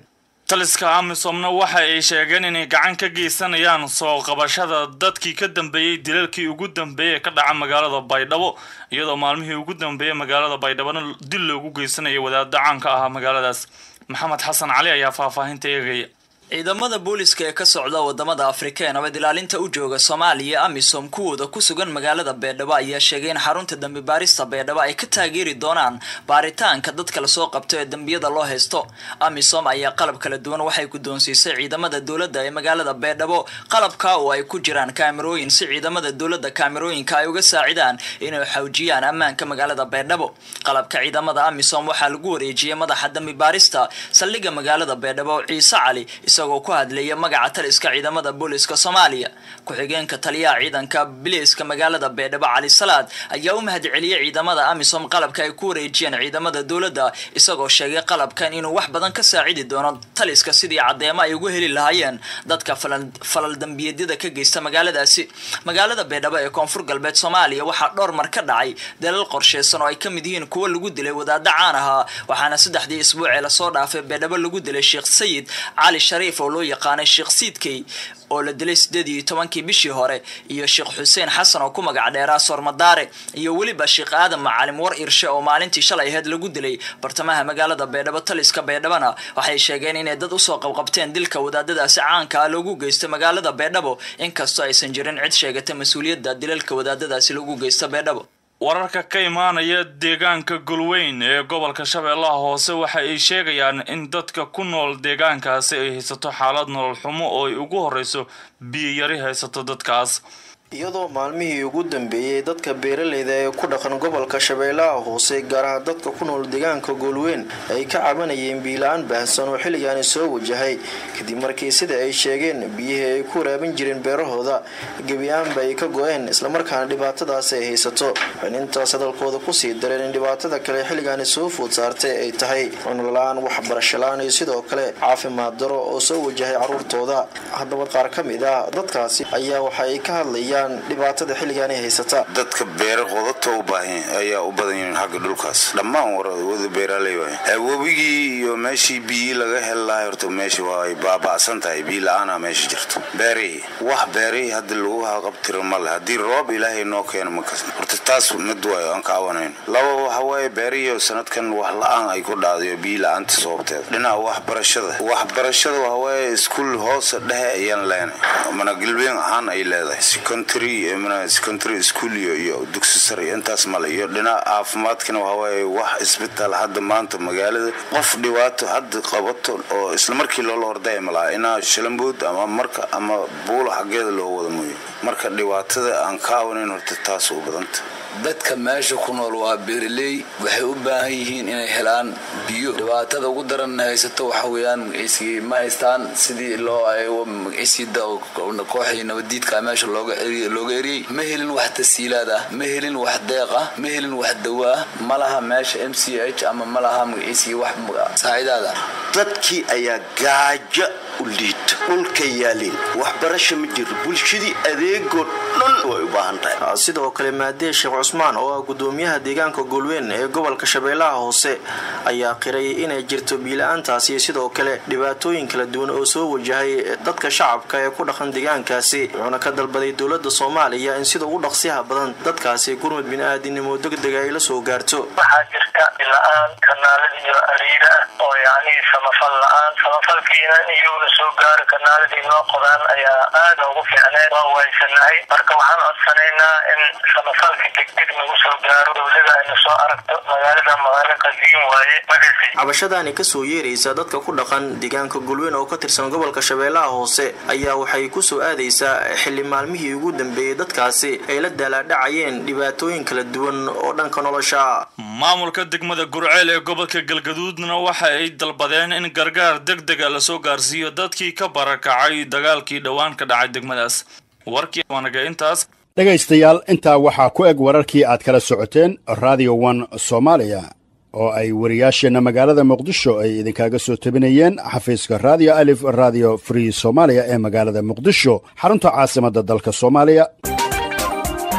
taliska amisomna waxa ay sheegeen inay gacan ka geysanayaan soo qabashada dadkii ka dambeeyay dilalkii ugu dambeeyay ka dhaca magaalada Baydhabo iyadoo maalmihii ugu dambeeyay magaalada Baydhabo dil loogu geysanayo wadaadda caanka ah magaaladaas. Maxamed Xasan Cali ayaa faahfaahinta eegaya. ciidamada booliska ee ka socda wadamada Afrika ee nabad ilaalinta u jooga Soomaaliya AMISOM kuwooda ku sugan magaalada Baydhabo ayaa sheegay in xarunta dambi baarista Baydhabo ay ka taageeri doonaan baaritaanka dadka la soo qabto ee dambiyada loo haysto. AMISOM ayaa qalab kala duwan waxay ku doonsiisay ciidamada dawladda ee magaalada Baydhabo qalabka oo ay ku jiraan kaamirooyin si ciidamada dawladda kaamirooyinka ay uga saacidaan inay xoojiyaan ammaanka magaalada Baydhabo. qalabka ciidamada AMISOM waxaa lagu wareejiyay madaxa dambi baarista saldhigga magaalada Baydhabo Ciise Cali isagoo ku hadlaya magaca taliska ciidamada booliska Soomaaliya. ku-xigeenka taliyaha ciidanka biliiska magaalada Baydhabo Cali Salaad ayaa u mahadceliyay ciidamada AMISOM qalabka ay ku wareejiyeen ciidamada dawladda isagoo sheegay qalabkan inuu wax badan ka saacidi doono taliska sidii cadeemo ay ugu heli lahaayeen dadka falal dambiyeedyada ka geysta magaaladaasi. magaalada Baydhabo ee koonfur galbeed Soomaaliya waxaa dhowr mar ka dhacay dalal qorsheysan oo ay ka mid yihiin kuwa lagu dilay wadaadda caan ah waxaana saddexdii isbuuc ee la soo dhaafay Baydhabo lagu dilay Sheekh Sayid Cali Shariif oo loo yaqaanay Sheekh Siidkay oo la dilay sideed iyo tobankii bishii hore iyo Sheekh Xuseen Xasan oo ku magac dheeraa Soormadaare iyo waliba Sheekh Aadan Macalin War Irshe oo maalintii shalay ahayd lagu dilay bartamaha magaalada Baydhabo. taliska Baydhabona waxay sheegeen in dad u soo qabqabteen dilka wadaadadaasi caanka ah loogu geystay magaalada Baydhabo inkastoo aysan jirin cid sheegatay mas'uuliyadda dilalka wadaadadaasi loogu geystay Baydhabo. wararka ka imaanaya deegaanka Gulweyn ee gobolka Shabeellaha Hoose waxa ay sheegayaan in dadka ku nool deegaankaasi ay haysato xaalad nolol xumo oo ay ugu horeyso biyo yari haysato dadkaas. iyadoo maalmihii ugu dambeeyay dadka beeraleyda ee ku dhaqan gobolka Shabeellaha Hoose gaar ahaan dadka ku nool deegaanka Gulweyn ay ka cabanayeen biyo la'aan baahsan oo xilligan soo wajahay kadib markii sida ay sheegeen biyihii ay ku raabin jireen beerahooda gabiyaanba ay ka go'een isla markaana dhibaatadaas ay haysato. intaas hadalkooda ku sii dareen in dhibaatada kale xilligan soo food saartay ay tahay cunno la'aan, waxbarasho la'aan iyo sidoo kale caafimaad daro oo soo wajahay carruurtooda. haddaba qaar ka mid ah dadkaasi ayaa waxa ay ka hadlayaan dhibaatada xilligan ay haysata. dadka beerahooda u baahan ayaa u badan yihiin xagga dhulkaas dhammaan wada beeraley waay wabigii iyo meeshii biyo laga helay horta meeshii waa ay baaba'san tahay biyo la'aan meeshii jirto. beeri wax beeri hadda lagu qabtiro mal hadii roob ilaahay noo keeno ma kasno horta taas mid way aan ka awanayn. laba waxa way beeriyo sanadkan wax la'aan ay ku dhacday biyo la'aanta sababteed. dhinaca waxbarashada waxbarashada waxa way iskuul hoose dhexe ayaan leenahay mana Gulweyn ahaan ay leedahay secondary mana secondary school iyo dugsi sare intaas male iyo dhinaca caafimaadkana waxa way wax isbitaal hadda maanta magaalada qof dhibaato hadda qabato oo isla markii loo horday malaa ina Shalambood ama marka ama buul xageeda loo wada mooyo marka dhibaatada aan ka awanayn horta taas u badanta. dadka meesha ku nool waa beeraley waxay u baahan yihiin inay helaan biyo. dhibaatada ugu daran haysato waxa weeyaan magaciisi ma haystaan sidii loo ay magaciisida kooxii nabadiidka meesha looga looga eriyay ma helin wax tasiilaad ah ma helin wax deeq ah ma helin wax dawa ah malaha meesha M C H ama malaha magaciisi wax saacidaada. dadkii ayaa gaajo u liid dhulka yaalin waxbarasho ma jiro bulshadii adeego dhan way u baahan tahay. sidoo kale maadee Sheekh Cusmaan oo ah gudoomiyaha deegaanka Gulweyn ee gobolka Shabeellaha Hoose ayaa qiray inay jirto biyo la'aantaasi sidoo kale dhibaatooyin kala duwan oo soo wajahay dadka shacabka ee ku dhaqan deegaankaasi. wuxuuna ka dalbaday dawladda Soomaaliya in sida ugu dhaqsiyaha badan dadkaasi gurmad bini'aadanimo degdeg ah ay la soo gaarto. waxaa jirta la'aan kanaalada iyo ariira oo yaani samafal la'aan samafalkiina iyo soo gaar kanaaladii loo qodaan ayaa aad ugu fiicnay waa waysanahay. marka waxaan codsanaynaa in samafalka degdeg lagu soo gaaro dawladda ay soo aragto magaalada magaalo qadiim waaye. cabashadaani ka soo yeeraysa dadka ku dhaqan deegaanka Gulweyn oo ka tirsan gobolka Shabeellaha Hoose ayaa waxay ku soo aadaysaa xilli maalmihii ugu dambeeyay dadkaasi ay la dalaadhacayeen dhibaatooyin kala duwan oo dhanka nolosha. maamulka degmada Gurceel ee gobolka Galgaduudna waxa ay dalbadeen in gargaar degdeg ah la soo gaarsiiyo dadkii ka barakacay dagaalkii dhawaan ka dhacay degmadaas. warkii wanaga intaas dhagaystayaal intaa waxaa ku eg wararkii aad kala socoteen Radio one Soomaaliya oo ay wariyaasheena magaalada Muqdisho ay idinkaga soo tabinayeen xafiiska Radio Alif Radio Free Soomaaliya ee magaalada Muqdisho xarunta caasimadda dalka Soomaaliya.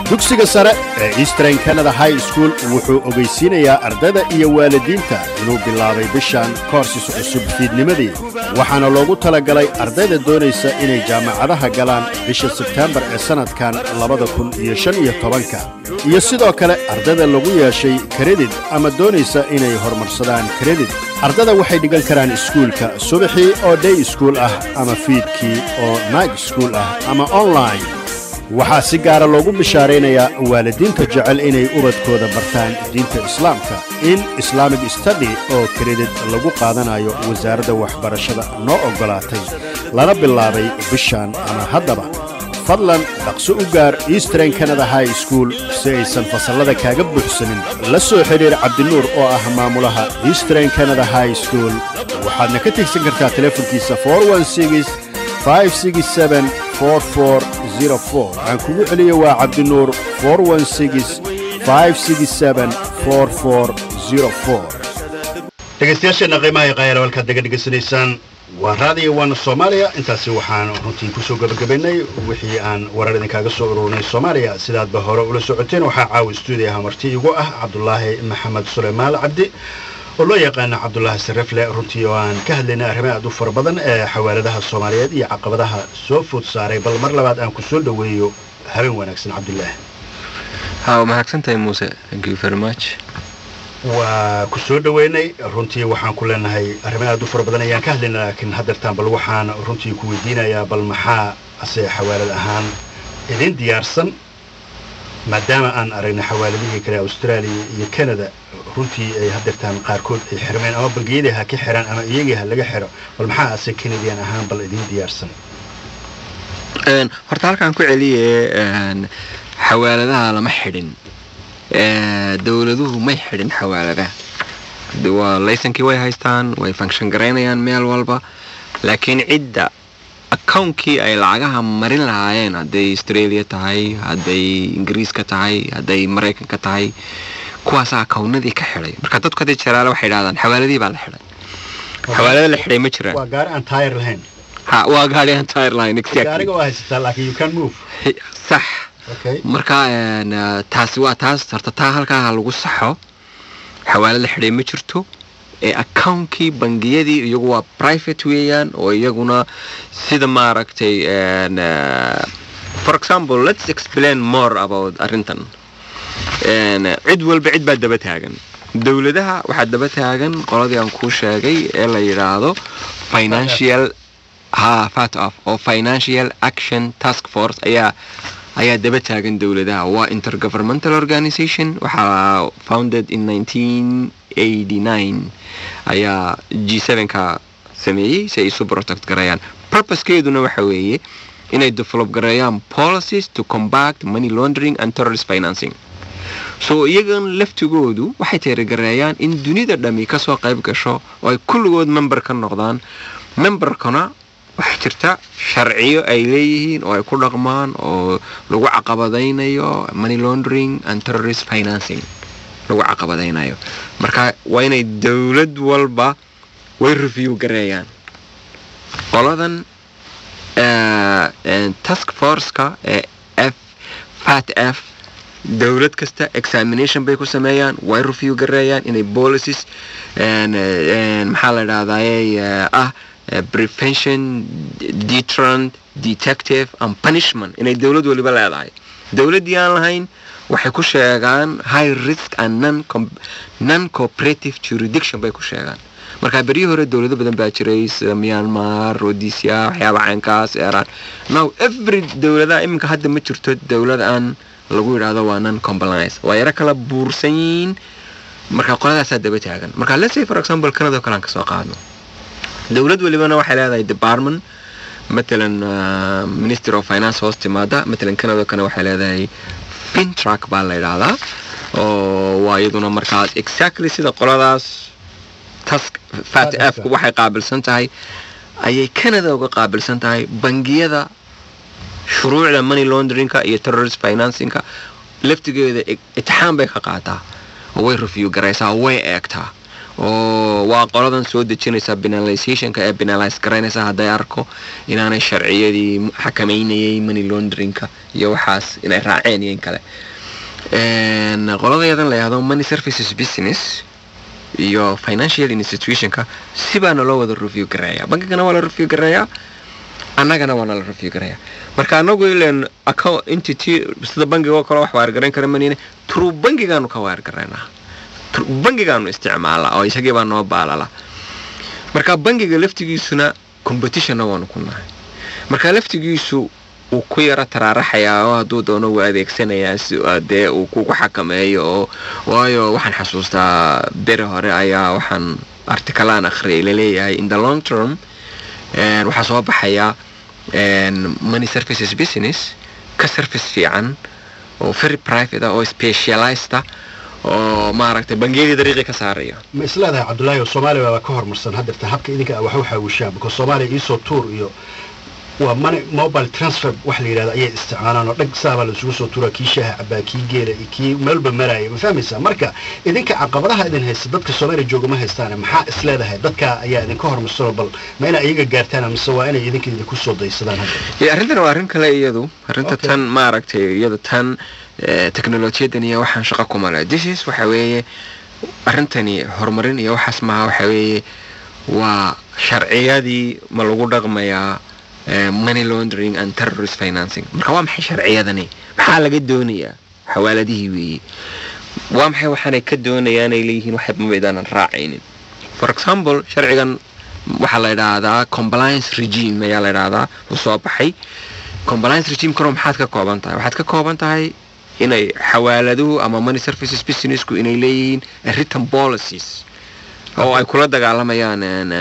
dugsiga sare ee Eastern Canada High School wuxuu ogeysiinayaa ardayda iyo waalidiinta inuu bilaabay bishan courses cusub fiidnimadii waxaana loogu talagalay ardayda doonaysa inay jaamacadaha galaan bisha September ee sanadkan labada kun iyo shan iyo tobanka iyo sidoo kale ardayda lagu yeeshay credit ama doonaysa inay horumarsadaan credit ardayda waxay dhigan karaan iskuulka subaxii oo day school ah ama fiidkii oo night school ah ama online waxaa si gaara loogu bishaaraynayaa waalidiinta jecel inay ubadkooda bartaan diinta islaamka in Islamic study oo credit lagu qaadanayo wasaaradda waxbarashada noo ogolaatay lana bilaabay bishan ama haddaba fadlan dhaqso u gaar Eastern Canada High School si aysan fasallada kaaga buuxsanin la soo xiriir Cabdinuur oo ah maamulaha Eastern Canada High School waxaadna ka tigsan kartaa telefonkiisa four one six five six seven four four zero four aan kugu celiyo waa Cabdinuur four one six five six seven four four zero four dhegeystayaasha qiimaha qayl walka dhegeysanaysan waa raadiyo wan Soomaaliya intaasi waxaan runtii ku soo gabagabeynay wixii aan warar idin kaaga soo ururnay Soomaaliya sidaad ba hore ula socoteen waxa caawi stuudiyaha marti igu ah Cabdullaahi Maxamed Suleymaan Cabdi oo loo yaqaan Cabdullaahi Sarifle runtii oo aan ka hadlaynaa arrimaha aad u fara badan ee xawaaladaha Soomaaliyeed iyo caqabadaha soo food saaray bal mar labaad aan ku soo dhaweeyo habeen wanaagsan Cabdullaahi haa mahadsantahay Muuse thank you very much waa ku soo dhaweynay runtii waxaan ku leenahay arrimaha aad u fara badan ayaan ka hadlaynaa laakiin haddartaan bal waxaan runtii ku weydiinayaa bal maxaa asee xawaalad ahaan idin diyaarsan maadaama aan aragnay xawaaladihii kale Australia iyo Canada runtii ay haddartaan qaarkood ay xirmeen ama bangiyada ha ka xiran ama iyaga laga xiro bal maxaa asee Canadian ahaan bal idin diyaarsan een horta halkaan ku celiyay een xawaaladaha lama xidhin ee dawladuhu ma xidhin xawaaladaha waa laysankii way haystaan way function gareynayaan meel walba laakiin cidda account-kii ay lacagaha marin lahaayeen hadday Australia tahay hadday Ingiriiska tahay hadday Mareykanka tahay kuwaas account-nadii ka xidhay marka dadku hadday jaraale waxay yiraahdaan xawaaladii baa la xidhay xawaalada la xidhay ma jiraan waa gaar aan tire lahayn ha waa gaar aan tire lahayn exactly gaariga waa haystaa laakiin you can move sax okay marka een taasi waa taas tarta taa halka lagu saxo xawaalada la xidhay ma jirto ee account-kii bangiyadii iyagu waa private weeyaan oo iyaguna sida maaragtay een for example let's explain more about arrintan een cid walba cid baa daba taagan dawladaha waxa daba taagan qoladii aan ku sheegay ee la yiraahdo financial ha fat of or financial action task force ayaa ayaa daba taagan dawladaha waa intergovernmental organization waxa founded in nineteen eighty-nine ayaa G seven ka sameeyay si ay isu protect garayaan purpose-keeduna waxa weeye inay develop garayaan policies to combat money laundering and terrorist financing so iyagan laftigoodu waxay taageerayaan in dunida dhami ka soo qayb gasho oo ay kulligood member ka noqdaan memberkana waxa jirta sharciyo ay leeyihiin oo ay ku dhaqmaan oo lagu caqabadaynayo money laundering and terrorist financing lagu caqabadaynayo marka waa inay dawlad walba way review gareeyaan qoladan ee task force-ka ee F fat F dawlad kasta examination bay ku sameeyaan way review gareeyaan inay policies and maxaa la yiraahdaa ah prevention deterrent detective and punishment inay dawlad waliba leedahay dawladii aan lahayn waxay ku sheegaan high risk and non non cooperative jurisdiction bay ku sheegaan marka bari hore dawlado badan baa jiray Myanmar Rhodesia waxyaabo caankaas Iran now every dawlada iminka hadda ma jirto dawlad aan lagu yiraahdo waa non compliance waa yara kala buursan marka qoladaas daba taagan marka let's say for example Canada kala ka soo qaadno dawlad walibana waxay leedahay department مثلا Minister of Finance hoos timaada مثلا Canada kana waxay leedahay Fintrack baa la yiraahdaa oo waa iyaduna markaas exactly sida qoladaas task fat F waxay qaabilsan tahay ayay Canada uga qaabilsan tahay bangiyada shuruucda money laundering-ka iyo terrorist financing-ka laftigeeda itixaan bay ka qaataa way review garaysaa way eegtaa oo waa qoladan soo dejinaysa penalizationka ee penalize garanaysa haday arko inaanay sharciyadii xakameynayay money launderingka iyo waxaas inay raaceen iyo in kale een qoladayadan la yiraahdo money services business iyo financial institutionka sibaana loo wada review gareeyaa bankigana waa la review gareeyaa annagana waa la review gareeyaa marka anagu ileen account entity sida bankiga kale wax waar gareyn kara manina true bankigaanu ka waar gareynaa bankigaanu isticmaalaa oo isagii baa noo baalala marka bankiga laftigiisuna competition waanu ku nahay marka laftigiisu uu ku yara taraaraxayaa oo haduu doono uu adeegsanayaa si aadee uu ku xakameeyo oo waayo waxaan xasuustaa bere hore ayaa waxaan artikalaan akhriyay leeyahay in the long term een waxa soo baxaya een money services business ka service fiican oo very private oo specialized oo maaragtay bangiyada dariiqi ka saaraya ma islaadahay Cabdullaahi oo Soomaaliya waa ka hormarsan hadirta habka idinka wax waxa uu shaab ko Soomaaliya isoo tour iyo waa money mobile transfer wax la yiraahdo ayay isticmaalaan oo dhag saaba la isugu soo tuura kiishaha abaakiin geela kii meelba maraya ma fahmaysaa marka idinka caqabadaha idin haysta dadka Soomaaliya jooga ma haystaan maxaa isleedahay dadka ayaa idin ka hormarsan bal ma ina iyaga gaartaan ama waa inay idinka idin ku soo daysadaan hadda ee arrintan waa arrin kale iyadu arrinta tan maaragtay iyadu tan teknolojiyaddan iyo waxaan shaqo ku malay this is waxa weeye arrintani horumarin iyo waxaas ma waxa weeye waa sharciyadii ma lagu dhaqmayaa money laundering and terrorist financing marka waa maxay sharciyadani maxaa laga doonayaa xawaaladihii weeye waa maxay waxaanay ka doonayaan ay leeyihiin waxa ma baydaan raacaynin for example sharcigan waxa la yiraahdaa compliance regime ayaa la yiraahdaa oo soo baxay compliance regime karo maxaad ka kooban tahay waxaad ka kooban tahay inay xawaaladuhu ama money services businessku inay leeyihiin written policies oo ay kula dagaalamayaan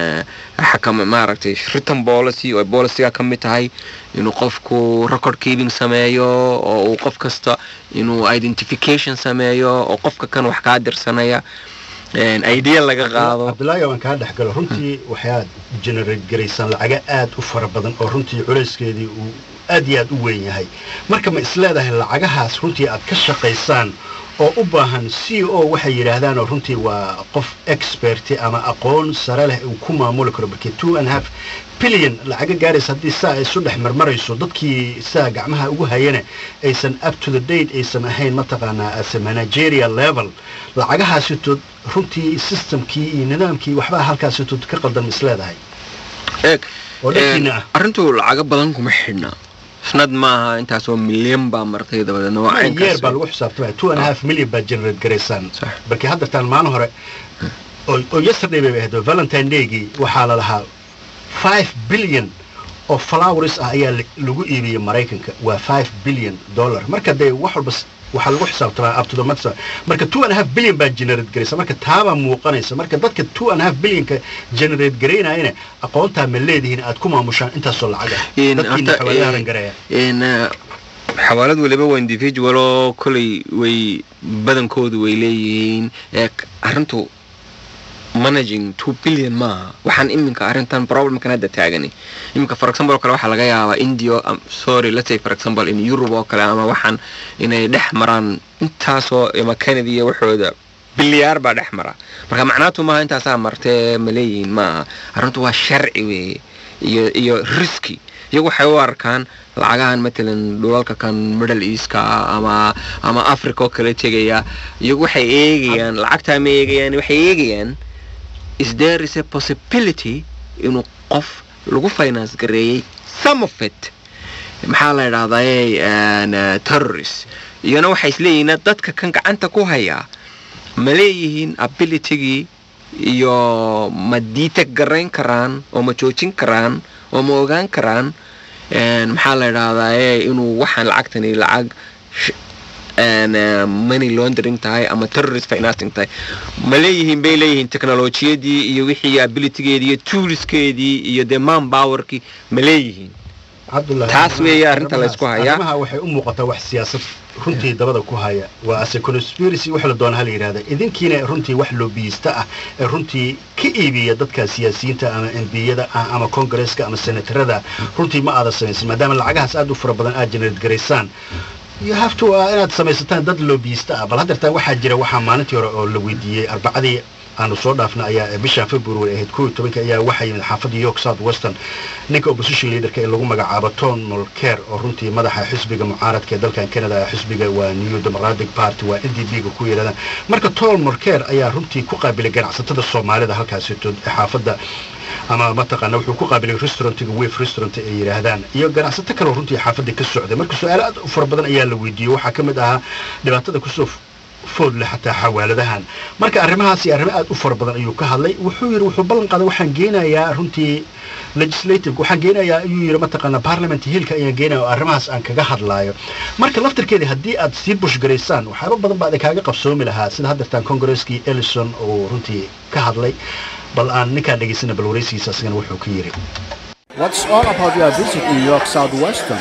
xakam maaragtay written policy oo policy-ga ka mid tahay inuu qofku record keeping sameeyo oo uu qof kasta inuu identification sameeyo oo qofka kan wax ka dirsanaya een idea laga qaado Cabdullaahi waan ka dhaxgalo runtii waxaa generate garaysan lacaga aad u fara badan oo runtii culeyskeedii uu aad iyo aad u weyn yahay marka ma isleedahay lacagahaas runtii aad ka shaqaysaan oo u baahan C E O waxay yiraahdaan oo runtii waa qof expert ama aqoon sare leh uu ku maamuli karo barkii two and a half billion lacaga gaaraysa hadii saa ay soo dhex marmarayso dadkii saa gacmaha ugu hayana aysan up to the date aysan ahayn mataqaanaa as a managerial level lacagahaasi tood runtii systemkii iyo nidaamkii waxba halkaasi tood ka qaldan isleedahay ee arrintu lacaga badan kuma xidhna sanad maaha intaas oo milyan baa martay dabadana waa in year baa lagu xisaabtamay two and a half million baa generate garaysan barkii hadda tan maalin hore oo yesterday bay ahayd Valentine Day-gi waxa la lahaa five billion oo flowers ah ayaa lagu iibiyay Mareykanka waa five billion dollar marka day wax walba waxa lagu xisaabtamaa up to the month marka two and a half billion baa generate garaysan marka taaba muuqanaysa marka dadka two and a half billion ka generate gareynayna aqoonta ma leedihiin aad ku maamushaan intaas oo lacag ah dadkiina xawaaladahan gareeya in xawaalad waliba waa individual oo kulay way badankoodu way leeyihiin ee arrintu managing two billion ma waxaan iminka arintan problem kan hadda taagani iminka for example kale waxa laga yaabaa India um, sorry let's say for example in Europe oo kale ama waxaan inay dhex maraan intaas oo ama Canada iyo waxooda bilyaar baa dhex mara marka macnaatu ma intaas ah martay maleeyin ma arintu waa sharci weey iyo iyo risky iyagu waxay u arkaan lacagahan matalan dhulalka kan Middle East ka ama ama Africa oo kale tagaya iyagu waxay eegayaan lacagta ma eegayaan waxay eegayaan is there is a possibility inuu qof lagu finance gareeyay some of it maxaa la yiraahdaa terrorist iyana waxay isleeyihiin dadka kan gacanta ku haya ma leeyihiin ability-gii iyo ma detect gareyn karaan oo ma joojin karaan oo ma ogaan karaan maxaa la yiraahdaa inuu waxaan lacagtani lacag and uh, money laundering tahay ama terrorist financing tahay ma leeyihiin bay leeyihiin technology-yadii iyo wixii ability-geedii iyo tools-keedii iyo the manpower-kii ma leeyihiin Cabdullaahi taas weeye arrinta la isku hayaa arrimaha waxay u muuqataa wax siyaasad runtii dabada ku haya waa as a conspiracy wax la doona hal yiraahdo idinkiina runtii wax lobbyista ah ee runtii ka iibiya dadka siyaasiyiinta ama M P-yada ama Congress-ka ama senatorada runtii ma aada sameeysan maadaama lacagahaas aad u fara badan aad generate gareysaan you have to uh, inaad samaysataan dad lobbyista ah bal hadartan waxa jira waxa maalintii hore oo la weydiiyay arbacadii aanu soo dhaafna ayaa bisha February ahayd koob iyo tobanka ayaa waxay yimid xaafadda York South Western ninka opposition leaderka ee lagu magacaabo Tom Mulcair oo runtii madaxa xisbiga mucaaradka ee dalkan Canada xisbiga waa New Democratic Party waa N D P-ga ku yeeradaan marka Tom Mulcair ayaa runtii ku qaabilay ganacsatada Soomaalida halkaas xaafadda ama mataqaana wuxuu ku qaabilay restaurantiga Wave Restaurant ay yiraahdaan iyo ganacsato kale runtii xaafadda ka socday marka su'aalo aad u fara badan ayaa la weydiiyay waxa kamid ah dhibaatada ku soo food leh xataa xawaaladahan marka arrimahaasi arrimo aad u fara badan ayuu ka hadlay wuxuu yiri wuxuu ballan qaaday waxaan geenayaa runtii legislative waxaan geenayaa ayuu yiri mataqaana parliament hilka ayaan geenayaa arrimahaas aan kaga hadlaayo marka laftirkeeda haddii aad sii bush gareysaan waxyaabo badan baad kaaga qabsoomi lahaa sida hadda Congress-kii Ellison oo runtii ka hadlay bal aan ninka dhageysana bal wareysiisa asagana wuxuu ka yiri What's all about your visit in York South Western?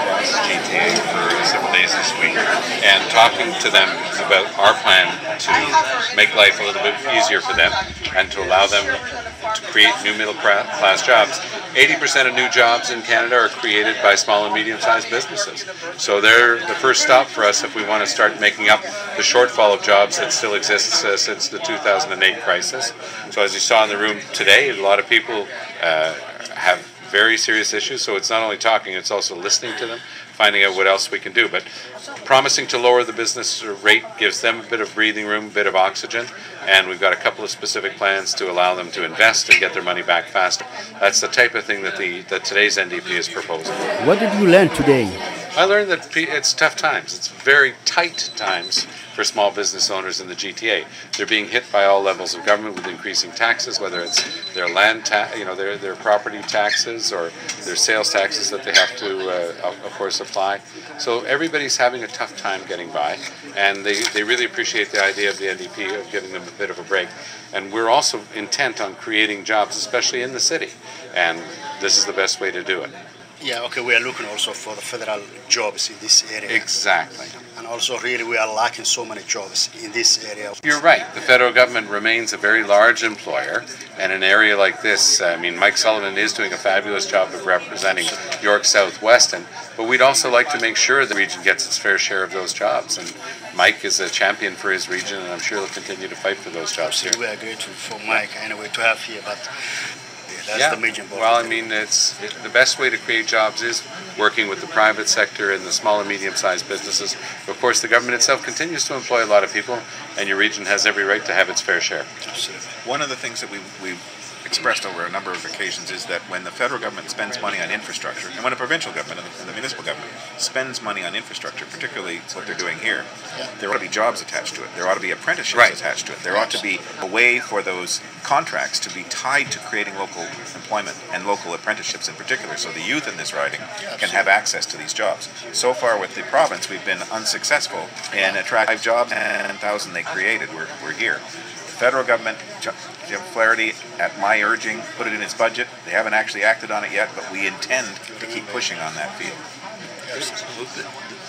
G T A for several days this week and talking to them about our plan to make life a little bit easier for them and to allow them to create new middle class jobs. eighty percent of new jobs in Canada are created by small and medium-sized businesses. So they're the first stop for us if we want to start making up the shortfall of jobs that still exists uh, since the two thousand eight crisis. So as you saw in the room today, a lot of people uh, have very serious issues. So it's not only talking, it's also listening to them, finding out what else we can do. But promising to lower the business rate gives them a bit of breathing room, a bit of oxygen, and we've got a couple of specific plans to allow them to invest and get their money back faster. That's the type of thing that the that today's N D P is proposing. What did you learn today? I learned that it's tough times. It's very tight times for small business owners in the G T A. They're being hit by all levels of government with increasing taxes, whether it's their land, ta- you know, their their property taxes or their sales taxes that they have to, uh, of course, apply. So everybody's having a tough time getting by, and they, they really appreciate the idea of the N D P of giving them a bit of a break. And we're also intent on creating jobs, especially in the city, and this is the best way to do it. Yeah, okay, we are looking also for the federal jobs in this area. Exactly. And also really we are lacking so many jobs in this area. You're right. The federal government remains a very large employer, and an area like this, I mean, Mike Sullivan is doing a fabulous job of representing York South Western, but we'd also like to make sure the region gets its fair share of those jobs. And Mike is a champion for his region, and I'm sure he'll continue to fight for those jobs here. We are grateful for Mike anyway to have here, but that's yeah. the major important. Well, I mean, it's it, the best way to create jobs is working with the private sector and the small and medium-sized businesses. Of course, the government itself continues to employ a lot of people, and your region has every right to have its fair share. Absolutely. One of the things that we we expressed over a number of occasions is that when the federal government spends money on infrastructure, and when a provincial government and the, and the municipal government spends money on infrastructure, particularly what they're doing here, yeah. there ought to be jobs attached to it. There ought to be apprenticeships right. attached to it. There ought to be a way for those contracts to be tied to creating local employment and local apprenticeships in particular, so the youth in this riding yeah, can have access to these jobs. So far with the province, we've been unsuccessful in attracting jobs, and ten thousand they created. We're, we're here. The federal government, Jim Flaherty, at my urging, put it in its budget. They haven't actually acted on it yet, but we intend to keep pushing on that field. Absolutely.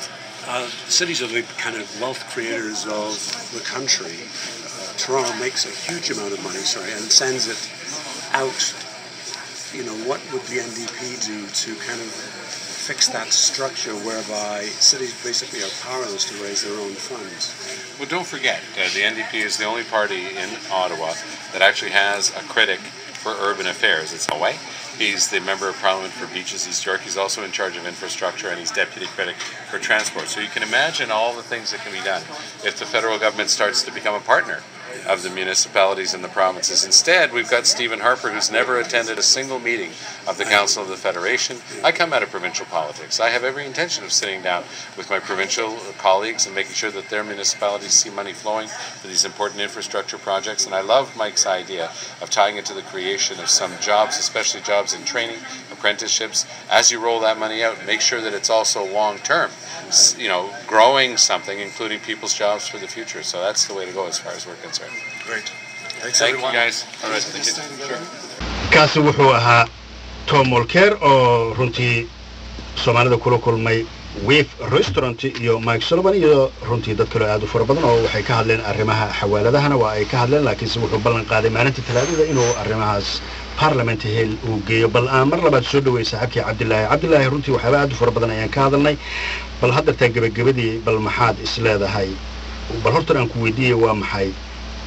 Uh, cities are the kind of wealth creators of the country. Uh, Toronto makes a huge amount of money, sorry, and sends it out. You know, what would the N D P do to kind of fix that structure whereby cities basically are powerless to raise their own funds? Well, don't forget, uh, the N D P is the only party in Ottawa that actually has a critic for urban affairs. It's Away. He's the member of parliament for Beaches East York. He's also in charge of infrastructure, and he's deputy critic for transport. So you can imagine all the things that can be done if the federal government starts to become a partner of the municipalities and the provinces. Instead, we've got Stephen Harper, who's never attended a single meeting of the Council of the Federation. I come out of provincial politics. I have every intention of sitting down with my provincial colleagues and making sure that their municipalities see money flowing for these important infrastructure projects. And I love Mike's idea of tying it to the creation of some jobs, especially jobs in training, apprenticeships. As you roll that money out, make sure that it's also long-term, you know, growing something, including people's jobs for the future. So that's the way to go as far as we're concerned. Great. Thanks, Thank everyone. you, guys. All right, thank you. Sure. kaasi wuxuu ahaa Tom Mulcair oo runtii Soomaalida kula kulmay Wave Restaurant iyo Mike Sullivan iyo runtii dad kale aad u fara badan oo waxay ka hadleen arrimaha xawaaladahana waa ay ka hadleen laakiin si wuxuu ballan qaaday maalinta Talaadada inuu arrimahaas parliament hill uu geeyo bal aan mar labaad soo dhaweeyay saaxiibkii Cabdilaahi Cabdilaahi runtii waxyaabo aad u fara badan ayaan ka hadalnay bal hadda taa gabagabadii bal maxaad is leedahay bal horta aan ku weydiiyay waa maxay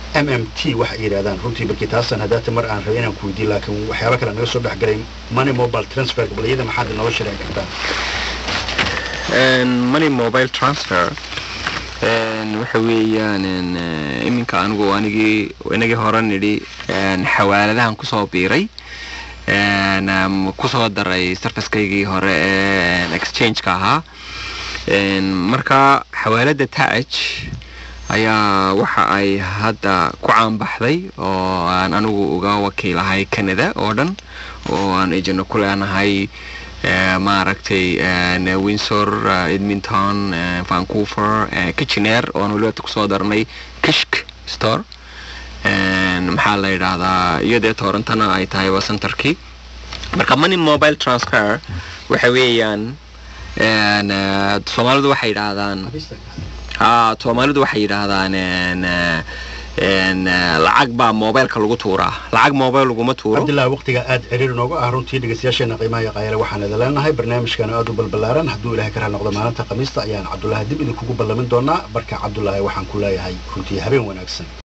M M T waxa yiraahdaan runtii markii taasan hadaata mar aan rabay inaan ku weydiin laakiin waxyaabo kale naga soo dhex galay money mobile transfer goboliyada maxaad noo sheegay kartaa and money mobile transfer and waxa weeyaan iminka anigu anigii inagii hore nidhi xawaaladahan ku soo biiray and ku soo daray service-kaygii hore ee exchange ka ahaa and marka xawaalada Taj ayaa waxa ay hadda ku caan baxday oo aan anigu uga wakiilahay Canada oo dhan oo aan ejino ku leenahay maaragtay Windsor, Edmonton, Vancouver, Kitchener oo aan waliba ku soo darnay Kishk store and maxaa la yiraahdaa iyadoo Torontona ay tahay centerkii marka money mobile transfer waxa weeyaan and Soomaalidu waxay yiraahdaan ها Soomaalidu waxay yiraahdaan een lacag ba mobilka lagu tuuraa lacag mobile lagu ma tuuro Abdullah waqtiga aad xiriir nooga ah runtii dhageystayaasheena qiimaha qaayale waxaan idin barnaamijkan aad u balbalaaran hadduu Ilaahay ka noqdo maalinta Khamiista ayaan Cabdullah dib idin kugu ballamin doonaa barka Cabdullah waxaan ku leeyahay runtii habeen wanaagsan